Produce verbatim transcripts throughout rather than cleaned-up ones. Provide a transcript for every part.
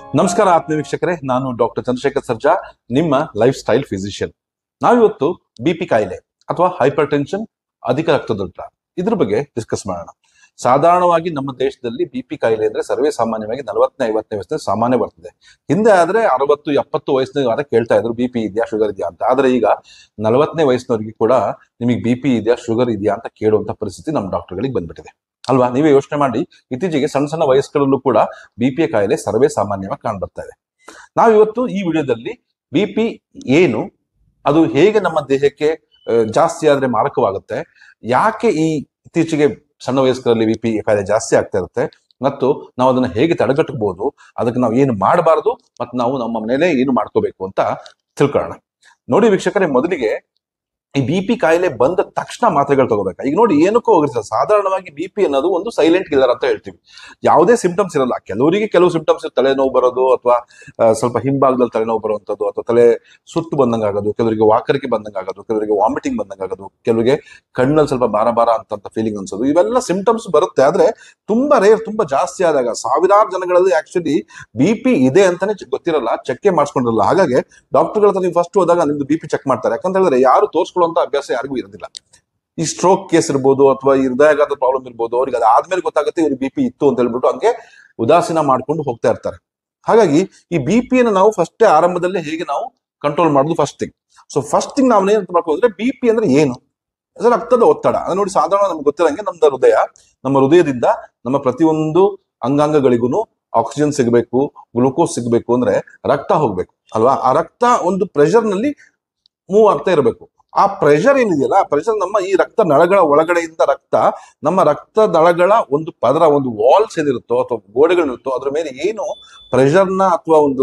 ನಮಸ್ಕಾರ ಆತ್ಮೀಯ ವೀಕ್ಷಕರೇ, ನಾನು ಡಾಕ್ಟರ್ ಚಂದ್ರಶೇಖರ್ ಸರ್ಜಾ, ನಿಮ್ಮ ಲೈಫ್ ಸ್ಟೈಲ್ ಫಿಸಿಷಿಯನ್. ನಾವಿವತ್ತು ಬಿ ಪಿ ಕಾಯಿಲೆ ಅಥವಾ ಹೈಪರ್ ಟೆನ್ಷನ್, ಅಧಿಕ ರಕ್ತದೊತ್ತಡ ಇದ್ರ ಬಗ್ಗೆ ಡಿಸ್ಕಸ್ ಮಾಡೋಣ. ಸಾಧಾರಣವಾಗಿ ನಮ್ಮ ದೇಶದಲ್ಲಿ ಬಿ ಪಿ ಕಾಯಿಲೆ ಅಂದ್ರೆ ಸರ್ವೇ ಸಾಮಾನ್ಯವಾಗಿ ನಲವತ್ತನೇ ಐವತ್ತನೇ ವಯಸ್ಸಿನ ಸಾಮಾನ್ಯ ಬರ್ತದೆ. ಹಿಂದೆ ಆದ್ರೆ ಅರವತ್ತು ಎಪ್ಪತ್ತು ವಯಸ್ಸಿನ ಕೇಳ್ತಾ ಇದ್ರು ಬಿ ಪಿ ಇದೆಯಾ ಶುಗರ್ ಇದೆಯಾ ಅಂತ. ಆದ್ರೆ ಈಗ ನಲವತ್ತನೇ ವಯಸ್ಸಿನವರಿಗೆ ಕೂಡ ನಿಮಗೆ ಬಿ ಪಿ ಇದೆಯಾ ಶುಗರ್ ಇದೆಯಾ ಅಂತ ಕೇಳುವಂತ ಪರಿಸ್ಥಿತಿ ನಮ್ಮ ಡಾಕ್ಟರ್ಗಳಿಗೆ ಬಂದ್ಬಿಟ್ಟಿದೆ ಅಲ್ವಾ? ನೀವೇ ಯೋಚನೆ ಮಾಡಿ, ಇತ್ತೀಚೆಗೆ ಸಣ್ಣ ಸಣ್ಣ ವಯಸ್ಕರಲ್ಲೂ ಕೂಡ ಬಿ ಪಿ ಕಾಯಿಲೆ ಸರ್ವೇ ಸಾಮಾನ್ಯವಾಗಿ ಕಾಣ್ ಬರ್ತಾ ಇದೆ. ನಾವಿವತ್ತು ಈ ವಿಡಿಯೋದಲ್ಲಿ ಬಿ ಪಿ ಏನು, ಅದು ಹೇಗೆ ನಮ್ಮ ದೇಹಕ್ಕೆ ಜಾಸ್ತಿ ಆದ್ರೆ ಮಾರಕವಾಗುತ್ತೆ, ಯಾಕೆ ಈ ಇತ್ತೀಚೆಗೆ ಸಣ್ಣ ವಯಸ್ಕರಲ್ಲಿ ಬಿ ಪಿ ಕಾಯಿಲೆ ಜಾಸ್ತಿ ಆಗ್ತಾ ಇರುತ್ತೆ, ಮತ್ತು ನಾವು ಅದನ್ನ ಹೇಗೆ ತಡೆಗಟ್ಟಬಹುದು, ಅದಕ್ಕೆ ನಾವು ಏನು ಮಾಡಬಾರದು, ಮತ್ತು ನಾವು ನಮ್ಮ ಮನೇಲೆ ಏನು ಮಾಡ್ಕೋಬೇಕು ಅಂತ ತಿಳ್ಕೊಳ್ಳೋಣ. ನೋಡಿ ವೀಕ್ಷಕರೇ, ಮೊದಲಿಗೆ ಈ ಬಿ ಪಿ ಕಾಯಿಲೆ ಬಂದ ತಕ್ಷಣ ಮಾತ್ರೆಗಳು ತಗೋಬೇಕಾ? ಈಗ ನೋಡಿ, ಏನಕ್ಕೂ ಹೋಗಿರ್ತಾರೆ. ಸಾಧಾರಣವಾಗಿ ಬಿ ಪಿ ಅನ್ನೋದು ಒಂದು ಸೈಲೆಂಟ್ ಕಿಲ್ಲರ್ ಅಂತ ಹೇಳ್ತೀವಿ. ಯಾವುದೇ ಸಿಂಪ್ಟಮ್ಸ್ ಇರಲ್ಲ. ಕೆಲವರಿಗೆ ಕೆಲವು ಸಿಂಪ್ಟಮ್ಸ್, ತಲೆನೋವು ಬರೋದು, ಅಥವಾ ಸ್ವಲ್ಪ ಹಿಂಭಾಗದಲ್ಲಿ ತಲೆನೋವು ಬರುವಂಥದ್ದು, ಅಥವಾ ತಲೆ ಸುತ್ತು ಬಂದಂಗ ಆಗೋದು, ಕೆಲವರಿಗೆ ವಾಕರಿಕೆ ಬಂದಂಗ ಆಗೋದು, ಕೆಲವರಿಗೆ ವಾಮಿಟಿಂಗ್ ಬಂದಂಗ ಆಗೋದು, ಕೆಲವರಿಗೆ ಕಣ್ಣಲ್ಲಿ ಸ್ವಲ್ಪ ಭಾರ ಭಾರ ಅಂತ ಫೀಲಿಂಗ್ ಅನ್ಸೋದು, ಇವೆಲ್ಲ ಸಿಂಪ್ಟಮ್ಸ್ ಬರುತ್ತೆ. ಆದ್ರೆ ತುಂಬಾ ರೇರ್, ತುಂಬಾ ಜಾಸ್ತಿ ಆದಾಗ ಸಾವಿರಾರು ಜನಗಳಲ್ಲಿ ಆಕ್ಚುಲಿ ಬಿ ಪಿ ಇದೆ ಅಂತಾನೆ ಗೊತ್ತಿರಲ್ಲ, ಚೆಕ್ ಮಾಡಿಸ್ಕೊಂಡಿರಲ್ಲ. ಹಾಗಾಗಿ ಡಾಕ್ಟರ್ಗಳ ಹತ್ರ ನೀವು ಫಸ್ಟ್ ಹೋದಾಗ ನಿಮ್ದು ಬಿ ಪಿ ಚೆಕ್ ಮಾಡ್ತಾರೆ. ಯಾಕಂತ ಹೇಳಿದ್ರೆ ಯಾರು ತೋರಿಸ್ಕೊಳ್ಳುವಂತ ಅಭ್ಯಾಸ ಯಾರಿಗೂ ಇರೋದಿಲ್ಲ. ಈ ಸ್ಟ್ರೋಕ್ ಕೇಸ್ ಇರ್ಬೋದು, ಅಥವಾ ಈ ಹೃದಯಾಘಾತ ಪ್ರಾಬ್ಲಮ್ ಇರ್ಬೋದು, ಅವ್ರಿಗೆ ಅದಾದ್ಮೇಲೆ ಗೊತ್ತಾಗುತ್ತೆ ಇವ್ರಿಗೆ ಬಿ ಪಿ ಇತ್ತು ಅಂತ ಹೇಳ್ಬಿಟ್ಟು ಹಂಗೆ ಉದಾಸೀನ ಮಾಡ್ಕೊಂಡು ಹೋಗ್ತಾ ಇರ್ತಾರೆ. ಹಾಗಾಗಿ ಈ ಬಿ ಪಿಯನ್ನು ನಾವು ಫಸ್ಟ್ ಆರಂಭದಲ್ಲೇ ಹೇಗೆ ನಾವು ಕಂಟ್ರೋಲ್ ಮಾಡೋದು first thing. So first thing ನಾವು ಏನ್ ಮಾಡ್ಕೊಂಡ್ರೆ, ಬಿ ಪಿ ಅಂದ್ರೆ ಏನು? ರಕ್ತದ ಒತ್ತಡ. ಅದು ನೋಡಿ, ಸಾಧಾರಣ ನಮ್ಗೆ ಗೊತ್ತಿರಂಗೆ ನಮ್ದು ಹೃದಯ, ನಮ್ಮ ಹೃದಯದಿಂದ ನಮ್ಮ ಪ್ರತಿಯೊಂದು ಅಂಗಾಂಗಗಳಿಗೂ ಆಕ್ಸಿಜನ್ ಸಿಗಬೇಕು, ಗ್ಲೂಕೋಸ್ ಸಿಗಬೇಕು ಅಂದ್ರೆ ರಕ್ತ ಹೋಗ್ಬೇಕು ಅಲ್ವಾ? ಆ ರಕ್ತ ಒಂದು ಪ್ರೆಷರ್ ನಲ್ಲಿ ಮೂವ್ ಆಗ್ತಾ ಇರಬೇಕು. ಆ ಪ್ರೆಷರ್ ಏನಿದೆಯಲ್ಲ, ಆ ಪ್ರೆಷರ್ ನಮ್ಮ ಈ ರಕ್ತ ನಳಗಳ ಒಳಗಡೆಯಿಂದ ರಕ್ತ ನಮ್ಮ ರಕ್ತ ನಳಗಳ ಒಂದು ಪದರ, ಒಂದು ವಾಲ್ಸ್ ಏನಿರುತ್ತೋ ಅಥವಾ ಗೋಡೆಗಳಿರುತ್ತೋ ಅದ್ರ ಮೇಲೆ ಏನು ಪ್ರೆಷರ್ನ ಅಥವಾ ಒಂದು